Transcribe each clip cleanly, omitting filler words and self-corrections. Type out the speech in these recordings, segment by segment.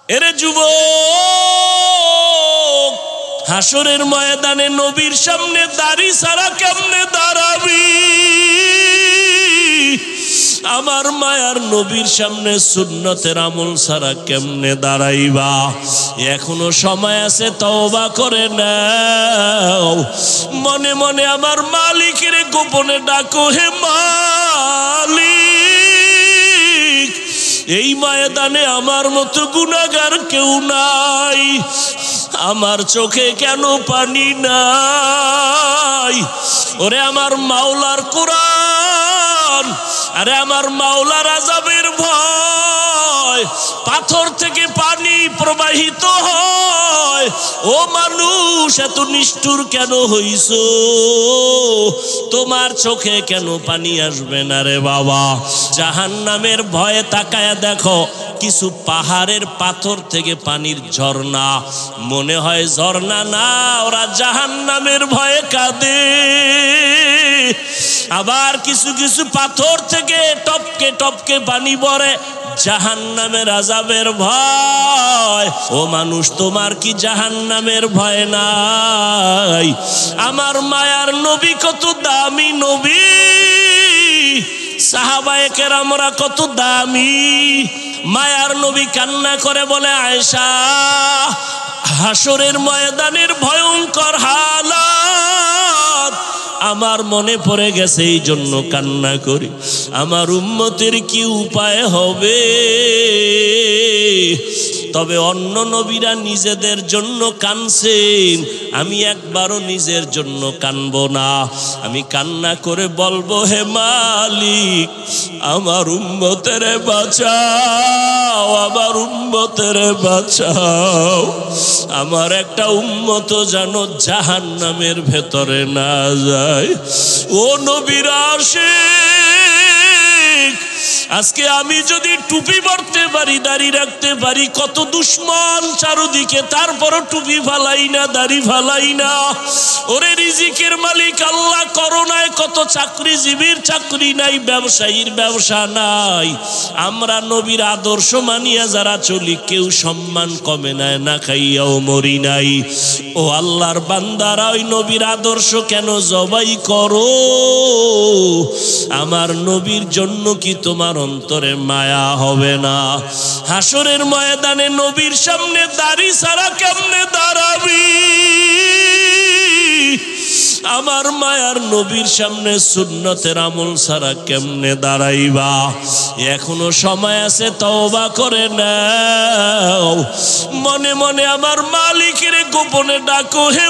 এরে যুবক, হাসরের ময়দানে নবীর সামনে দাড়ি ছাড়া কেমনে দাঁড়াবি? আমার মায়ার নবীর সামনে সুন্নতের আমল ছাড়া কেমনে দাঁড়াইবা? এখনো সময় আছে, তওবা করে নাও। মনে মনে আমার মালিকের গোপনে ডাকো, হে মালিক, এই ময়দানে আমার মতো গুনাহগার কেউ নাই, আমার চোখে কেন পানি নাই? ওরে আমার মাওলার কোরআন, আরে আমার মাওলার আযাবের ভয়, পাথর থেকে পানি প্রবাহিত হয়। ও মানুষ, এত নিষ্ঠুর কেন হইছো? তোমার চোখে কেন পানি আসবে না রে বাবা? জাহান্নামের ভয়ে তাকায়া দেখো, কিছু পাহাড়ের পাথর থেকে পানির ঝর্ণা, মনে হয় ঝর্ণা না, ওরা জাহান্নামের ভয়ে কাঁদে। আবার কিছু কিছু পাথর থেকে টপকে টপকে পানি পড়ে, জাহান্নামের আযাবের ভয়। ও মানুষ, তোমার কি জাহান্নামের ভয় নাই? আমার মায়ার নবী কত দামি নবী, সাহাবায়ে কেরামরা কত দামি। মায়ার নবী কান্না করে বলে, আয়েশা, হাসরের ময়দানের ভয়ঙ্কর হালাত আমার মনে পড়ে গেছে, এই জন্য কান্না করি। আমার উম্মতের কি উপায় হবে? তবে অন্য নবীরা নিজেদের জন্য কানছেন, আমি একবারও নিজের জন্য কানবো না। আমি কান্না করে বলবো, হে মালিক, আমার উম্মতের বাঁচাও, আমার উম্মতের বাঁচাও। আমার একটা উম্মত যেন জাহান্নামের ভেতরে না যায়। ও নবীর আশিক, আজকে আমি যদি টুপি পরতে পারি, দাড়ি রাখতে পারি, কত দুশ্মন চারদিকে, তারপরও টুপি ফালাই না, দাড়ি ফালাই না। ওরে রিজিকের মালিক আল্লাহ, করোনায় কত চাকরিজীবীর চাকরি নাই, ব্যবসায়ীর ব্যবসা নাই। আমরা নবীর আদর্শ মানিয়া যারা চলি, কেউ সম্মান কমে নাই, না খাইয়াও মরি নাই। ও আল্লাহর বান্দারা, ওই নবীর আদর্শ কেন জবাই করো? আমার নবীর জন্য কি তোমার অন্তরে মায়া হবে না? হাসরের ময়দানে নবীর সামনে দাড়ি ছাড়া কেমনে দাঁড়াবি? আমার মায়ার নবীর সামনে সুন্নতের আমল ছাড়া কেমনে দাঁড়াইবা? এখনো সময় আছে, তওবা করে নাও। মনে মনে আমার মালিকের গোপনে ডাকো, হে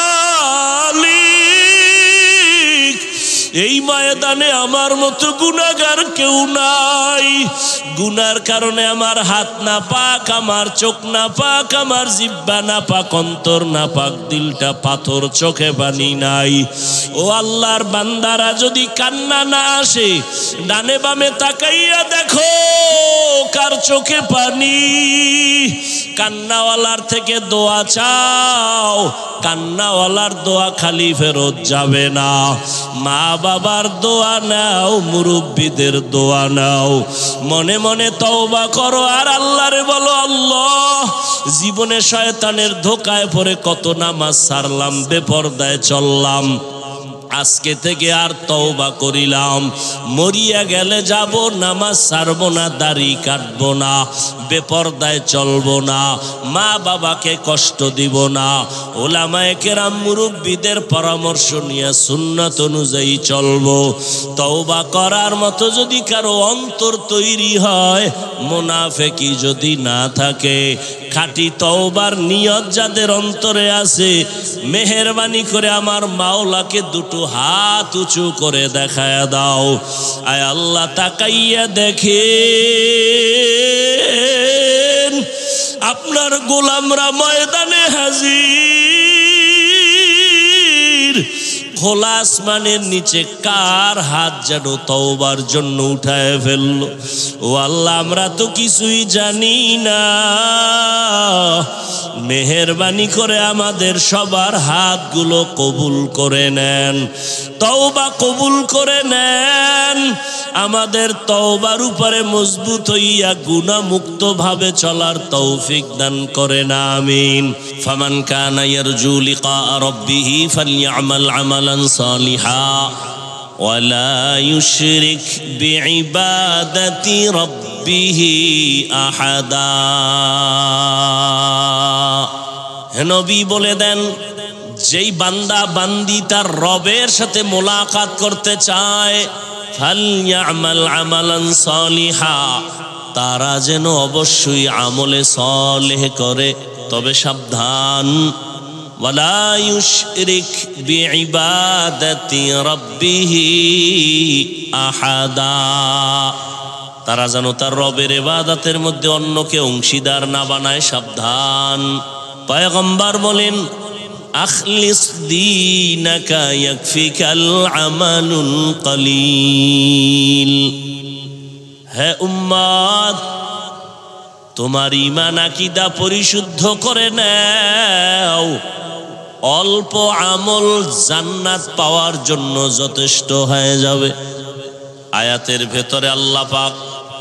মালিক, এই ময়দানে আমার মতো গুনাহগার কেউ নাই, গুনার কারণে আমার হাত না পাক, আমার চোখ না পাক, আমার জিহ্বা না পাক, অন্তর না পাক, দিলটা পাথর, চোখে পানি নাই। ও আল্লাহর বান্দারা, যদি কান্না না আসে, ডানে বামে তাকাইয়া দেখো কার চোখে পানি। কান্নাওয়ালার থেকে দোয়া চাও, কান্নাওয়ালার দোয়া খালি ফেরত যাবে না। মা বাবার দোয়া নাও, মুরব্বীদের দোয়া নাও, মনে মনে তওবা করো আর আল্লাহরে বলো, আল্লাহ, জীবনে শয়তানের ধোকায় পড়ে কত নামাজ ছাড়লাম, বেপরদায় চললাম, আজকে থেকে আর তওবা করিলাম, মরিয়া গেলে যাব, নামাজ ছাড়বো না, দাড়ি কাটবো না, বেপরদায় চলবো না, মা বাবাকে কষ্ট দিব না, ওলামায়ে কেরাম মুরব্বীদের পরামর্শ নিয়ে সুন্নাত অনুযায়ী চলবো। তওবা করার মতো যদি কারো অন্তর তৈরি হয়, মুনাফিকি যদি না থাকে, খাঁটি তওবার নিয়ত যাদের অন্তরে আছে, মেহেরবানি করে আমার মাওলাকে দুটো হাত উঁচু করে দেখায়া দাও। আয় আল্লাহ, তাকাইয়া দেখেন আপনার গোলামরা ময়দানে হাজির। খোলা আসমানের নিচে কার হাত যেন তওবার জন্য উঠায় ফেললো। ও আল্লাহ, আমরা তো কিছুই জানি না, মেহেরবানি করে আমাদের সবার হাতগুলো কবুল করে নেন, তওবা কবুল করে নেন, আমাদের তওবার উপরে মজবুত হইয়া গুনাহ মুক্ত ভাবে চলার তৌফিক দান করেন, আমিন। ফামান কানা ইয়ারজু লিকা রাব্বিহি ফালইআমাল আমালান সালিহা ওয়ালা ইউশরিক বিইবাদাতি রাব্বিহি আহাদা। হে নবী বলে দেন, যেই বান্দা বান্দি তার রবের সাথে মোলাকাত করতে চায়, ফালইআমাল আমালান সালিহা, তারা যেন অবশ্যই আমলে সালেহ করে, তবে সাবধান, ওয়ালা ইউশরিক বিইবাদাতি রাব্বিহি আহাদা, তারা যেন তার রবের ইবাদতের মধ্যে অন্যকে অংশীদার না বানায়, সাবধান। পয়গম্বর বলেন, আখলিস দীনাকা ইয়াকফিকাল আমালুল কলিল। হে উম্মত, তোমার ঈমান আকীদা পরিশুদ্ধ করে নাও, অল্প আমল জান্নাত পাওয়ার জন্য যথেষ্ট হয়ে যাবে। আয়াতের ভেতরে আল্লাহ পাক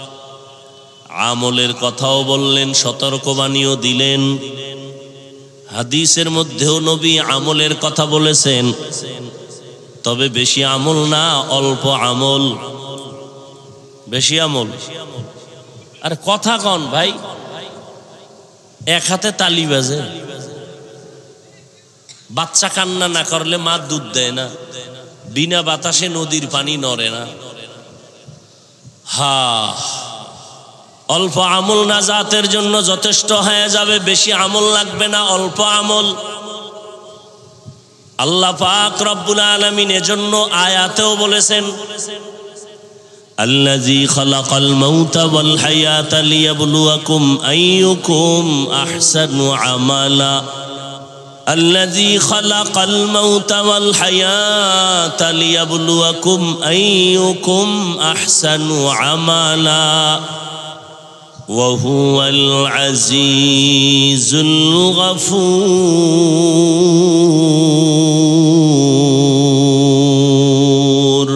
আমলের কথাও বললেন, সতর্কবাণীও দিলেন। হাদিসের মধ্যেও নবী আমলের কথা বলেছেন, তবে বেশি আমল না, অল্প আমল। বেশি আমল আর কথা কন ভাই, এক হাতে তালি বাজে। বাচ্চা কান্না না করলে মা দুধ দেয় না, বিনা বাতাসে নদীর পানি নড়ে না। অল্প আমল নাজাতের জন্য যথেষ্ট হয়ে যাবে, বেশি আমল লাগবে না, অল্প আমল। আল্লাহ পাক রব্বুল আলামিন এজন্য আয়াতেও বলেছেন, আল্লাযী খালাকাল মাউতা ওয়াল হায়াতা লিয়াবলুয়াকুম আইয়ুকুম আহসানু আমালা। الذي خلق الموت والحياة ليبلوكم أيكم أحسن عملا وهو العزيز الغفور।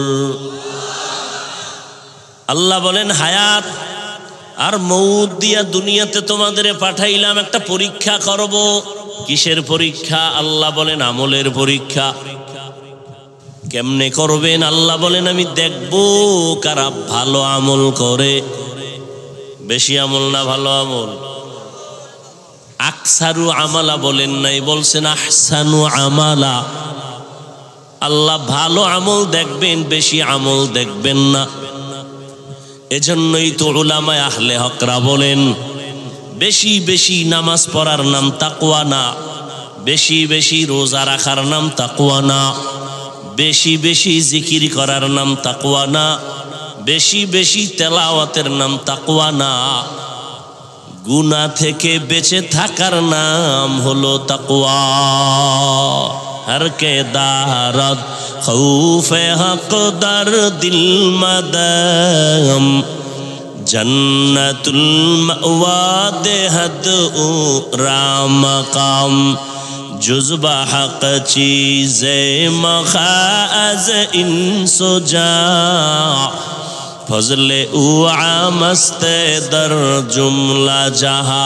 আল্লাহ বলেন, হায়াত আর মউত দিয়া দুনিয়াতে তোমাদের পাঠাইলাম একটা পরীক্ষা করব। কিসের পরীক্ষা? আল্লাহ বলেন আমলের পরীক্ষা। কেমনে করবেন? আল্লাহ বলেন আমি দেখব কারা ভালো আমল করে। বেশি আমল না ভালো আমল? আকসারু আমালা বলেন নাই, বলছেন আহসানু আমালা। আল্লাহ ভালো আমল দেখবেন, বেশি আমল দেখবেন না। এজন্যই তো উলামায়ে আহলে হকরা বলেন, বেশি বেশি নামাজ পড়ার নাম তাকওয়া না, বেশি বেশি রোজা রাখার নাম তাকওয়া না, বেশি বেশি জিকির করার নাম তাকওয়া না, বেশি বেশি তেলাওয়াতের নাম তাকওয়া না, গুনাহ থেকে বেঁচে থাকার নাম হলো তাকওয়া। हर के दारद खौफे हक दर दिल मदम जन्नतुल मअवा देहद राम काम जुज़्बा हक चीज़े मखाज़ इंसो जा फजले उआ मस्ते दर जुमला जहा।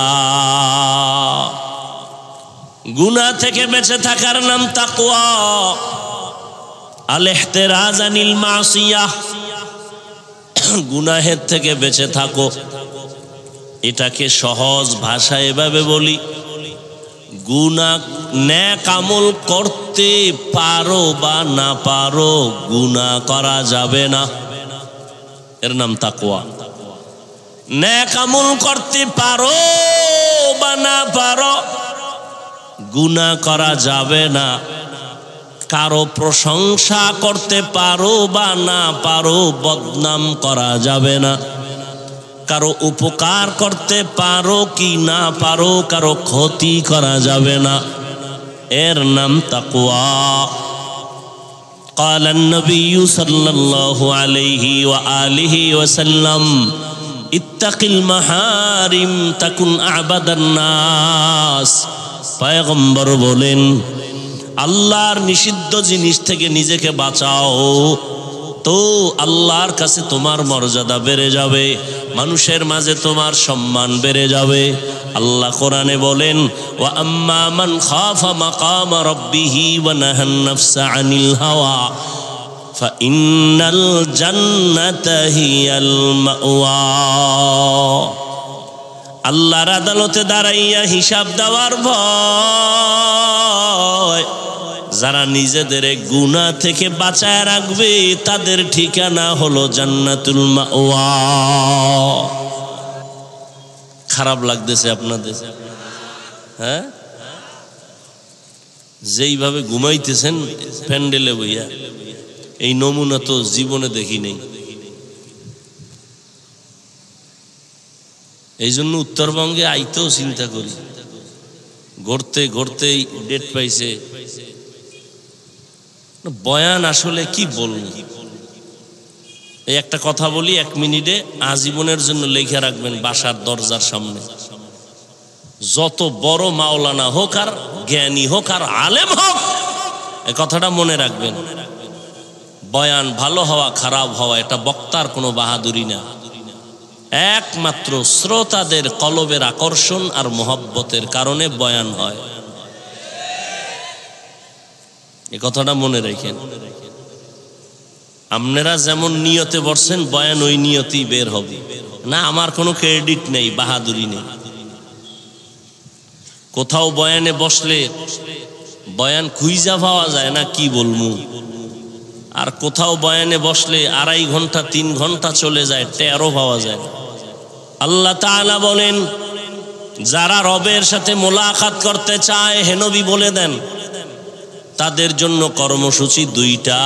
गुनाह থেকে বেঁচে থাকার নাম তাকওয়া। আল ইহতিরাজ আনিল মাসিয়াহ, গুনাহের থেকে বেঁচে থাকো। এটাকে সহজ ভাষায় এভাবে বলি, গুনাহ নেক আমল করতে পারো বা না পারো, গুনাহ করা যাবে না, এর নাম তাকওয়া। নেক আমল করতে পারো বা না পারো, গুনাহ করা যাবে না। কারো প্রশংসা করতে পারো বা না পারো, বদনাম করা যাবে না। কারো উপকার করতে পারো কি না পারো, কারো ক্ষতি করা যাবে না, এর নাম তাকওয়া। قال النبي صلى الله عليه وآله وسلم اتق المحارم تكن أعبد الناس পয়গম্বর বলেন, আল্লাহর নিষিদ্ধ জিনিস থেকে নিজেকে বাঁচাও, তো আল্লাহর কাছে তোমার মর্যাদা বেড়ে যাবে, মানুষের মাঝে তোমার সম্মান বেড়ে যাবে। আল্লাহ কোরআনে বলেন, ওয়া আম্মা মান খাফা মাকাম রাব্বিহি ওয়া নাহান নাফসা আনিল হাওয়া ফাইন্নাল জান্নাতা হিয়াল মাওয়া। আল্লাহর আদালতে দাঁড়াইয়া হিসাব দেওয়ার ভয়, যারা নিজেদের গুনাহ থেকে বাঁচায় রাখবে তাদের ঠিকানা হলো জান্নাতুল মাওয়া। খারাপ লাগতেছে আপনাদের? হ্যাঁ, যেইভাবে ঘুমাইতেছেন প্যান্ডেলে বইয়া, এই নমুনা তো জীবনে দেখি নেই। এই জন্য উত্তরবঙ্গে আইতেও চিন্তা করি, ঘুরতে ঘুরতে ডেট পাইছে। বয়ান আসলে কি বলবো, এই একটা কথা বলি 1 মিনিটে, আজীবনের জন্য লেখা রাখবেন বাসার দরজার সামনে। যত বড় মাওলানা হোক আর জ্ঞানী হোক আর আলেম হোক, এই কথাটা মনে রাখবেন, বয়ান ভালো হওয়া খারাপ হওয়া এটা বক্তার কোনো বাহাদুরি না, একমাত্র শ্রোতাদের কলবের আকর্ষণ আর মোহব্বতের কারণে বয়ান হয়। এই কথাটা মনে রাখেন। আপনারা যেমন নিয়তে বসছেন, বয়ান ওই নিয়তেই বের হবে না। আমার কোনো ক্রেডিট নেই, বাহাদুরি নেই। কোথাও বয়ানে বসলে বয়ান খুঁজা পাওয়া যায় না, কি বলবো। আর কোথাও বয়ানে বসলে 2.5 ঘন্টা 3 ঘন্টা চলে যায়, টেরও পাওয়া যায়। আল্লাহ তাআলা বলেন, যারা রবের সাথে মোলাকাত করতে চায়, হে নবী বলে দেন, তাদের জন্য কর্মসূচি 2টা।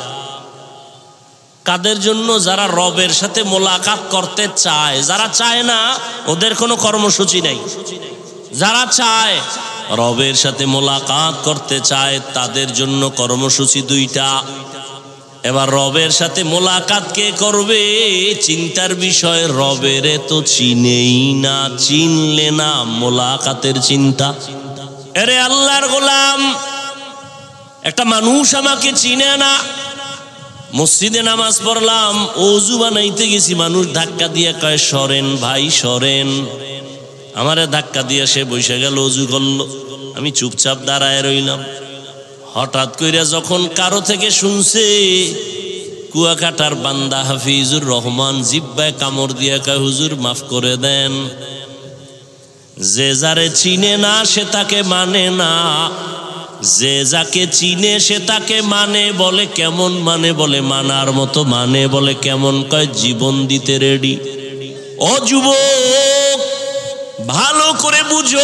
কাদের জন্য? যারা রবের সাথে মোলাকাত করতে চায়। যারা চায় না ওদের কোনো কর্মসূচি নেই। যারা চায়, রবের সাথে মোলাকাত করতে চায়, তাদের জন্য কর্মসূচি 2টা। এবার রবের সাথে মোলাকাত কে করবে? চিন্তার বিষয়, রবেরে তো চিনেই না, চিনলে না মোলাকাতের চিন্তা। এরে আল্লাহর গোলাম, একটা মানুষ আমাকে চিনে না, মসজিদে নামাজ পড়লাম, ওযু বানাইতে গেছি, মানুষ ধাক্কা দিয়ে কয় সরেন ভাই সরেন, আমারে ধাক্কা দিয়ে সে বসে গেল, ওযু করলো, আমি চুপচাপ দাঁড়ায় রইলাম। হঠাৎ কইরা যখন কারো থেকে শুনছে, কুয়াকাটার বান্দা হাফিজুর রহমান জিব্বায় কামড় দিয়ে কয়, হুজুর মাফ করে দেন। যে যারে চিনে না সে তাকে মানে না, যে যাকে চিনে সে তাকে মানে। বলে কেমন মানে? বলে মানার মতো মানে। বলে কেমন? কয় জীবন দিতে রেডি। ও যুবক, ভালো করে বুঝো,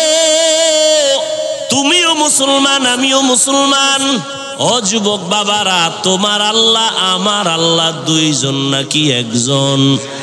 তুমিও মুসলমান, আমিও মুসলমান। ও যুবক বাবারা, তোমার আল্লাহ আমার আল্লাহ 2 জন নাকি 1 জন?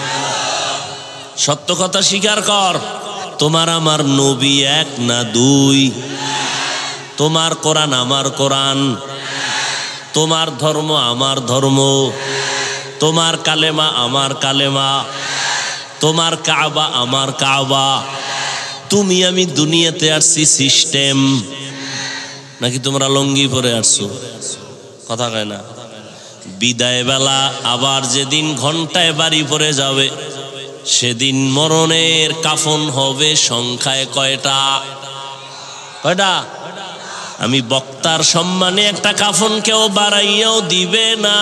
সত্য কথা স্বীকার কর। তোমার আমার নবী 1 না 2? তোমার কোরআন আমার কোরআন, তোমার ধর্ম আমার ধর্ম, তোমার কালেমা আমার কালেমা, তোমার কাবা আমার কাবা। তুমি আমি দুনিয়াতে আসছি সিস্টেম, নাকি তোমরা লঙ্গি পরে আসছো? কথা কয় না। বিদায় বেলা আবার যেদিন ঘন্টায় বাড়ি পরে যাবে, সেদিন মরণের কাফন হবে সংখ্যায় কয়টা? কয়টা? আমি বক্তার সম্মানে একটা কাফন কেউ বাড়াইয়াও দিবে না।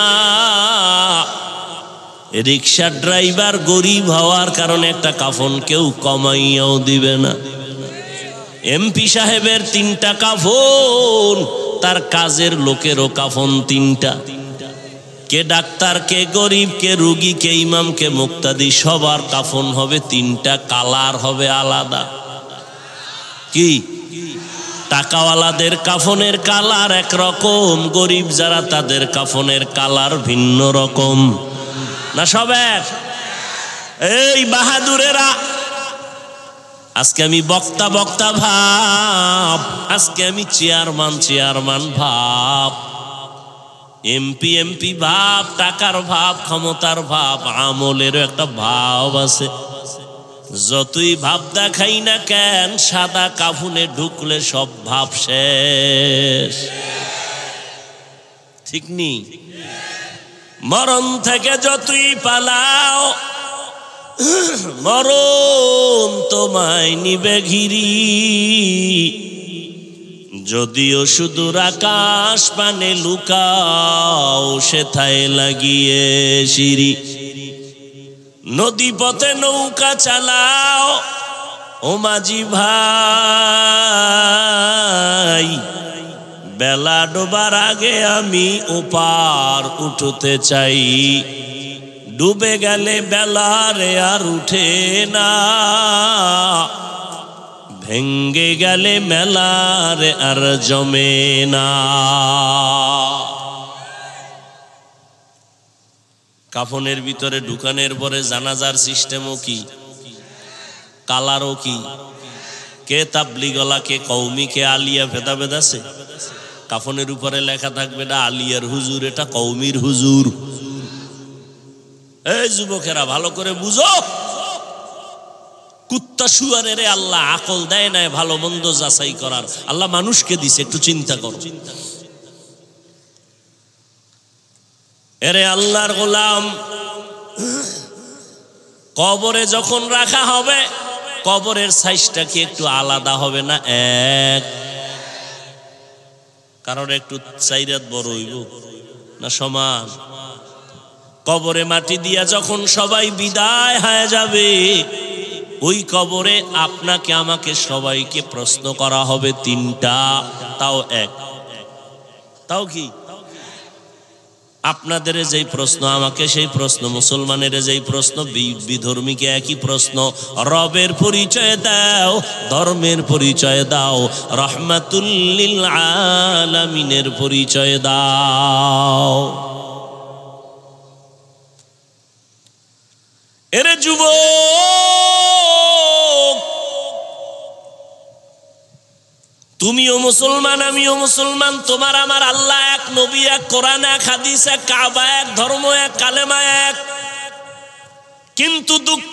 রিক্সা ড্রাইভার গরিব হওয়ার কারণে একটা কাফন কেউ কমাইয়াও দিবে না। এমপি সাহেবের 3টা কাফন, তার কাজের লোকেরও কাফন 3টা। কে ডাক্তার, কে গরিব, কে রুগী, কে ইমাম, কে মুক্তাদি, সবার কাফন হবে 3টা, কালার হবে আলাদা। কি? টাকাওয়ালাদের কাফনের কালার একরকম, গরিব যারা তাদের কাফনের কালার ভিন্ন রকম। না সব এক? এই বাহাদুরেরা, আজকে আমি বক্তা বক্তা ভাব, আজকে আমি চেয়ারম্যান ভাব, এমপি ভাব, টাকার ভাব, ক্ষমতার ভাব, আমলেরও একটা ভাব আছে। যতই ভাব দেখাই না কেন, সাদা কাফনে ঢুকলে সব ভাব শেষ। ঠিক নি? মরণ থেকে যতই পালাও, মরণ তোমায় নিবে ঘিরি। যদিও সুদূর আকাশ পানে লুকাও, সেথায় লাগিয়ে সিঁড়ি। নদী পথে নৌকা চালাও ও মাঝি ভাই, বেলা ডোবার আগে আমি ওপার উঠতে চাই। ডুবে গেলে বেলারে আর উঠে না, ভেঙ্গে গেলে মেলারে আর জমে না। কাফনের ভিতরে ঢুকানোর পরে জানাজার সিস্টেমও কি, কালারও কি। কে তাবলিগলা, কে কওমি, কে আলিয়া, ভেদাভেদ আছে। কাফনের উপরে লেখা থাকবে এটা আলিয়ার হুজুর, এটা কওমির হুজুর। এই যুবকেরা ভালো করে বুঝো, কুত্তা শুয়ারের আল্লাহ আকল দেয় নাই ভালো মন্দ যাচাই করার, আল্লাহ মানুষকে দিছে। একটু চিন্তা করো। এরে আল্লাহর গোলাম, কবরে যখন রাখা হবে, কবরের সাইজটা কি একটু আলাদা হবে না? এক, কারণ একটু চাইরাত বড় হইব না সমান? কবরে মাটি দিয়া যখন সবাই বিদায় হয়ে যাবে, ওই কবরে আপনাকে আমাকে সবাইকে প্রশ্ন করা হবে তিনটা, তাও এক। তাও কি? আপনাদের যেই প্রশ্ন, আমাকে সেই প্রশ্ন, মুসলমানের যেই প্রশ্ন, বিধর্মীকে একই প্রশ্ন। রবের পরিচয় দাও, ধর্মের পরিচয় দাও, রহমাতুল লিল আলামিনের পরিচয় দাও। এরে যুবক, তুমিও মুসলমান, আমিও মুসলমান, তোমার আমার আল্লাহ এক, নবী এক, কোরআন এক, হাদিস এক, কাবা এক, ধর্ম এক, কালেমা এক। কিন্তু দুঃখ,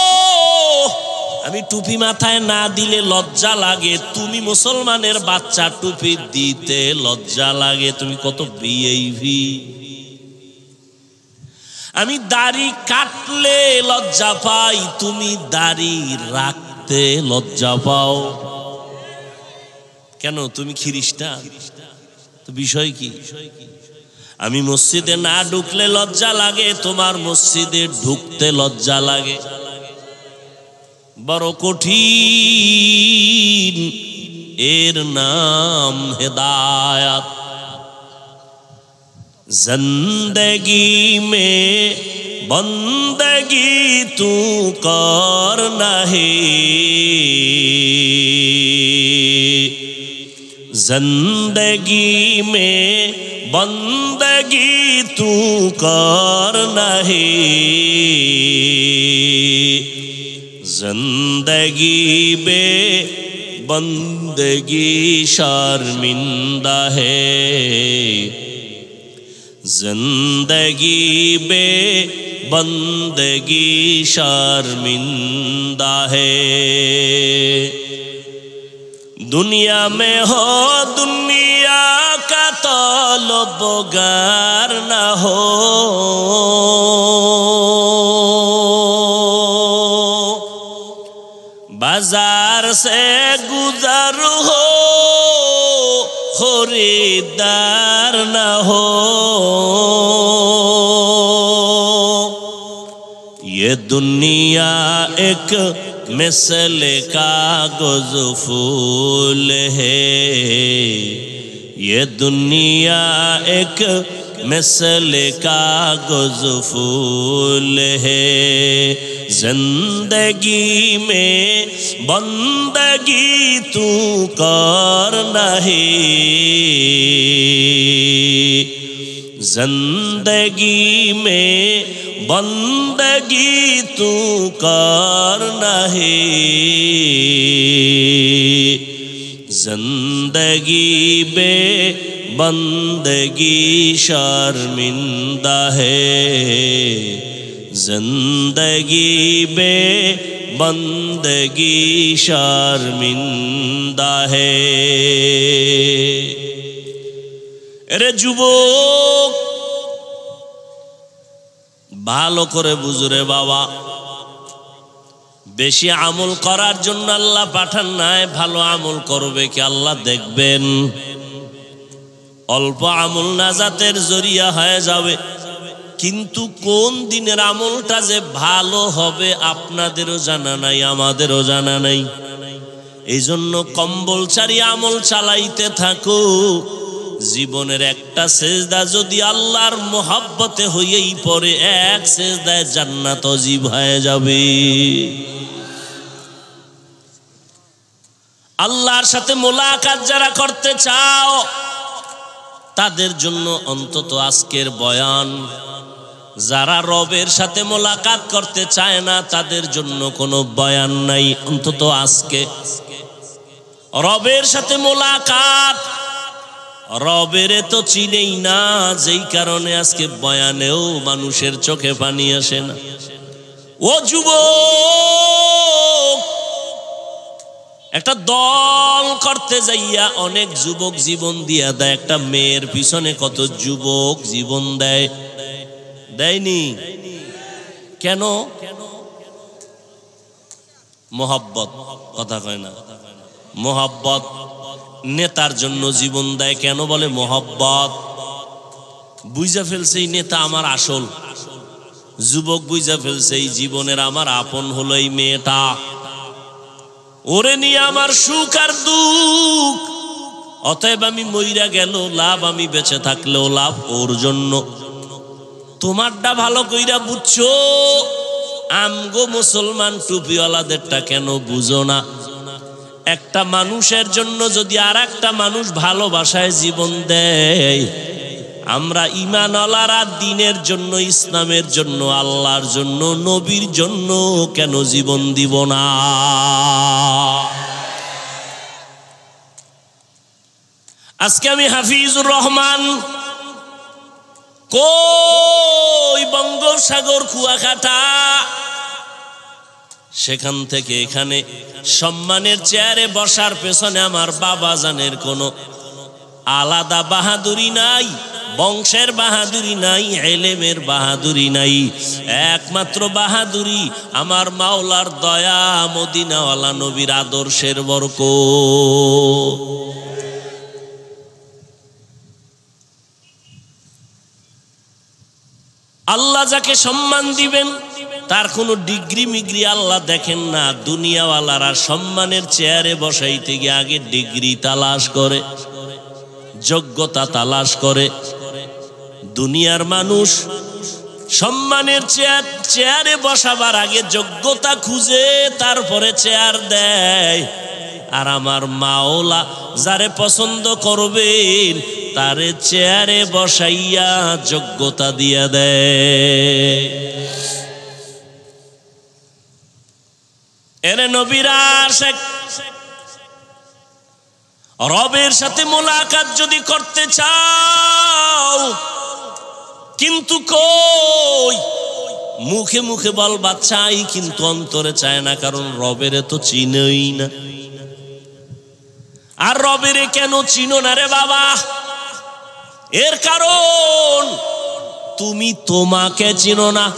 আমি টুপি মাথায় না দিলে লজ্জা লাগে। তুমি মুসলমানের বাচ্চা, টুপি দিতে লজ্জা লাগে। তুমি কত ভিআইপি। আমি দাড়ি কাটলে লজ্জা পাই, তুমি দাড়ি রাখতে লজ্জা পাও কেন? তুমি খ্রিস্টান, তো বিষয় কি? আমি মসজিদে না ঢুকলে লজ্জা লাগে, তোমার মসজিদে ঢুকতে লজ্জা লাগে। বড় কঠিন, এর নাম হেদায়াত। जिंदगी में बंदगी तू करना है, जिंदगी में बंदगी तू करना है, जिंदगी में बंदगी शर्मिंदा है, जिंदगी बे बंदगी शर्मिंदा है। दुनिया में हो दुनिया का तलबगार न हो, बाजार से गुजर हो, खरीदार न हो। ये दुनिया एक मिसल कागज फूल है, ये दुनिया एक मिसल कागज फूल है, जिंदगी में बंदगी तू करना है, जिंदगी में बंदगी तू करना है, जिंदगी में बंदगी शर्मिंदा है, जिंदगी में बंदगी शर्मिंदा है। এরে যুবক, ভালো করে বুঝরে বাবা, বেশি আমল করার জন্য আল্লাহ পাঠান নাই, ভালো আমল করবে কি আল্লাহ দেখবেন। অল্প আমল নাজাতের জরিয়া হয়ে যাবে, কিন্তু কোন দিনের আমলটা যে ভালো হবে আপনাদেরও জানা নাই, আমাদেরও জানা নাই। এই জন্য কম্বল ছাড়ি আমল চালাইতে থাকো। জীবনের একটা সেজদা যদি আল্লাহর মোহাব্বতে হইয়েই পড়ে, এক সেজদায় জান্নাত অজীব হয়ে যাবে। আল্লাহর সাথে মোলাকাত যারা করতে চাও তাদের জন্য অন্তত আজকের বয়ান। যারা রবের সাথে মোলাকাত করতে চায় না তাদের জন্য কোনো বয়ান নাই, অন্তত আজকে। রবের সাথে মোলাকাত, রবেরে তো চিনেই না, যেই কারণে আজকে বয়ানেও মানুষের চোখে পানি আসে না। ও যুবক, একটা দল করতে যাইয়া অনেক যুবক জীবন দিয়া দেয়। একটা মেয়ের পিছনে কত যুবক জীবন দেয়, দেয়নি কেন? মোহাব্বত, কথা কয় না, মোহাব্বত। নেতার জন্য জীবন দেয় কেন? বলে মোহাব্বত। বুঝা ফেলছে এই নেতা আমার আসল। যুবক বুঝা ফেলছে এই জীবনের আমার আপন হলো এই মেয়েটা, ওরে নিয়ে আমার সুখ আর দুঃখ। অতএব আমি মইরা গেল লাভ, আমি বেঁচে থাকলেও লাভ ওর জন্য। তোমারটা ভালো কইরা বুঝছো, আমগো মুসলমান টুপিওয়ালাদেরটা কেন বুঝো না? একটা মানুষের জন্য যদি আর একটা মানুষ ভালোবাসায় জীবন দেয়, আমরা ঈমানওয়ালারা দ্বীনের জন্য, ইসলামের জন্য, আল্লাহর জন্য, নবীর জন্য কেন জীবন দিব না? আজকে আমি হাফিজুর রহমান, কই বঙ্গোপসাগর কুয়াকাটা, সেখান থেকে এখানে সম্মানের চেয়ারে বসার পেছনে আমার বাবা জানের কোনো আলাদা বাহাদুরি নাই, বংশের বাহাদুরি নাই, এলেমের বাহাদুরি নাই। একমাত্র বাহাদুরি আমার মাওলার দয়া, মদিনাওয়ালা নবীর আদর্শের বরকত। আল্লাহ যাকে সম্মান দিবেন তার কোনো ডিগ্রি মিগ্রি আল্লাহ দেখেন না। দুনিয়াওয়ালারা সম্মানের চেয়ারে বসাইতে গিয়ে আগে ডিগ্রি তালাশ করে, যোগ্যতা তালাশ করে। দুনিয়ার মানুষ সম্মানের চেয়ারে বসাবার আগে যোগ্যতা খুঁজে, তারপরে চেয়ার দেয়। আর আমার মাওলা যারে পছন্দ করবেন তারে চেয়ারে বসাইয়া যোগ্যতা দিয়া দেয়। এরে নবীর আশিক, রবের সাথে মোলাকাত যদি করতে চাও, কিন্তু কই মুখে মুখে বলবা চাই, কিন্তু অন্তরে চায় না, কারণ রবেরে তো চিনই না। আর রবেরে কেন চিনো না রে বাবা? এর কারণ তুমি তোমাকে চিনো না।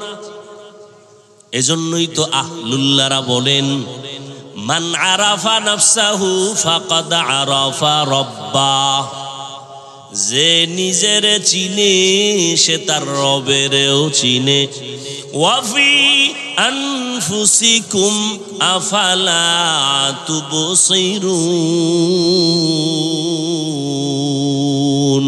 এজন্যই তো আহলুল্লাহরা বলেন, মান আরাফা নাফসাহু ফাকাদ আরাফা রাব্বাহ। যে নিজের চিনে সে তার রবেরও চিনে। ওয়াফি আনফুসিকুম আফালা তুবসিরুন।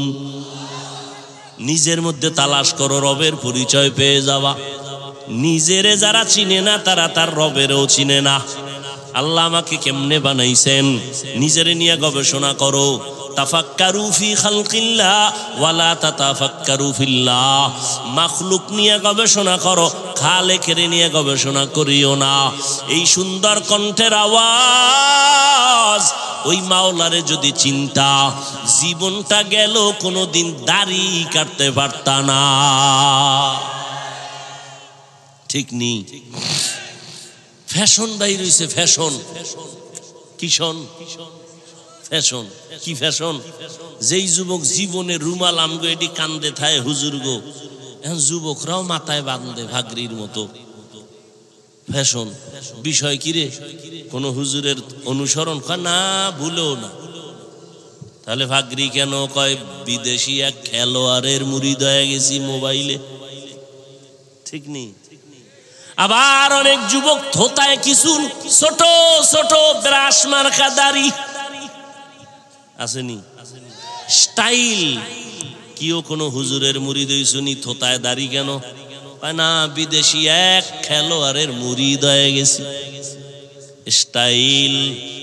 নিজের মধ্যে তালাশ করো, রবের পরিচয় পেয়ে যাওয়া। নিজেরে যারা চিনে না তারা তার রবেরও চিনে না। আল্লাহ আমাকে কেমনে বানাইছেন নিজেরে নিয়ে গবেষণা করো। তাফাক্কারু ফি খালকিল্লাহ ওয়ালা তাতাফাক্কারু ফিল্লাহ। মাখলুক নিয়ে গবেষণা করো, খালেকের নিয়ে গবেষণা করিও না। এই সুন্দর কণ্ঠের আওয়াজ ওই মাওলারে যদি চিন্তা, জীবনটা গেল কোনোদিন দাড়ি কাটতে পারতা না। ঠিক নি? ফ্যাশন বাইর হইছে, ফ্যাশন। কিশন ফ্যাশন, কি ফ্যাশন? যেই যুবক জীবনে রুমাল আমগো এটি কান্দে থায় হুজুর গো, এখন যুবকরাও মাথায় বাঁধে ভাগরির মতো। ফ্যাশন বিষয় কি রে? কোন হুজুরের অনুসরণ কয় না, ভুলেও না। তাহলে ভাগরি কেন? কয় বিদেশি এক খেলোয়াড়ের মুরিদ হয়ে গেছি মোবাইলে। ঠিক নেই? আবার অনেক যুবক থোতায় কিছু ছোট ছোট ব্রাশ মার্কা দাড়ি আসেনি, স্টাইল। কিও কোনো হুজুরের মুরিদ হইছনি, থোতায় দাড়ি কেন? না, বিদেশি এক খেলোয়াড়ের মুরিদ হয়ে গেছি, স্টাইল।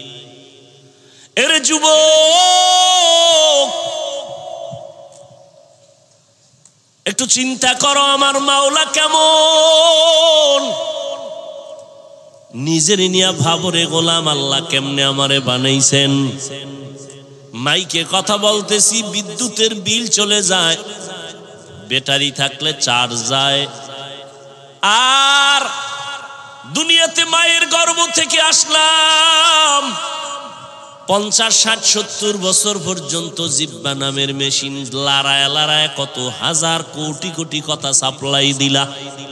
এর যুবক একটু চিন্তা করো, আমার মাওলা কেমন? নিজের নিয়া ভাবরে গোলাম, আল্লাহ কেমনে আমারে বানাইছেন। মাইকে কথা বলতেছি, বিদ্যুতের বিল চলে যায়, ব্যাটারি থাকলে চার্জ যায়। আর দুনিয়াতে মায়ের গর্ভ থেকে আসলাম, 50, 60, 70 বছর পর্যন্ত জিব্বা নামের মেশিন লড়ায় লড়ায় কত হাজার কোটি কোটি কথা সাপ্লাই দিলা।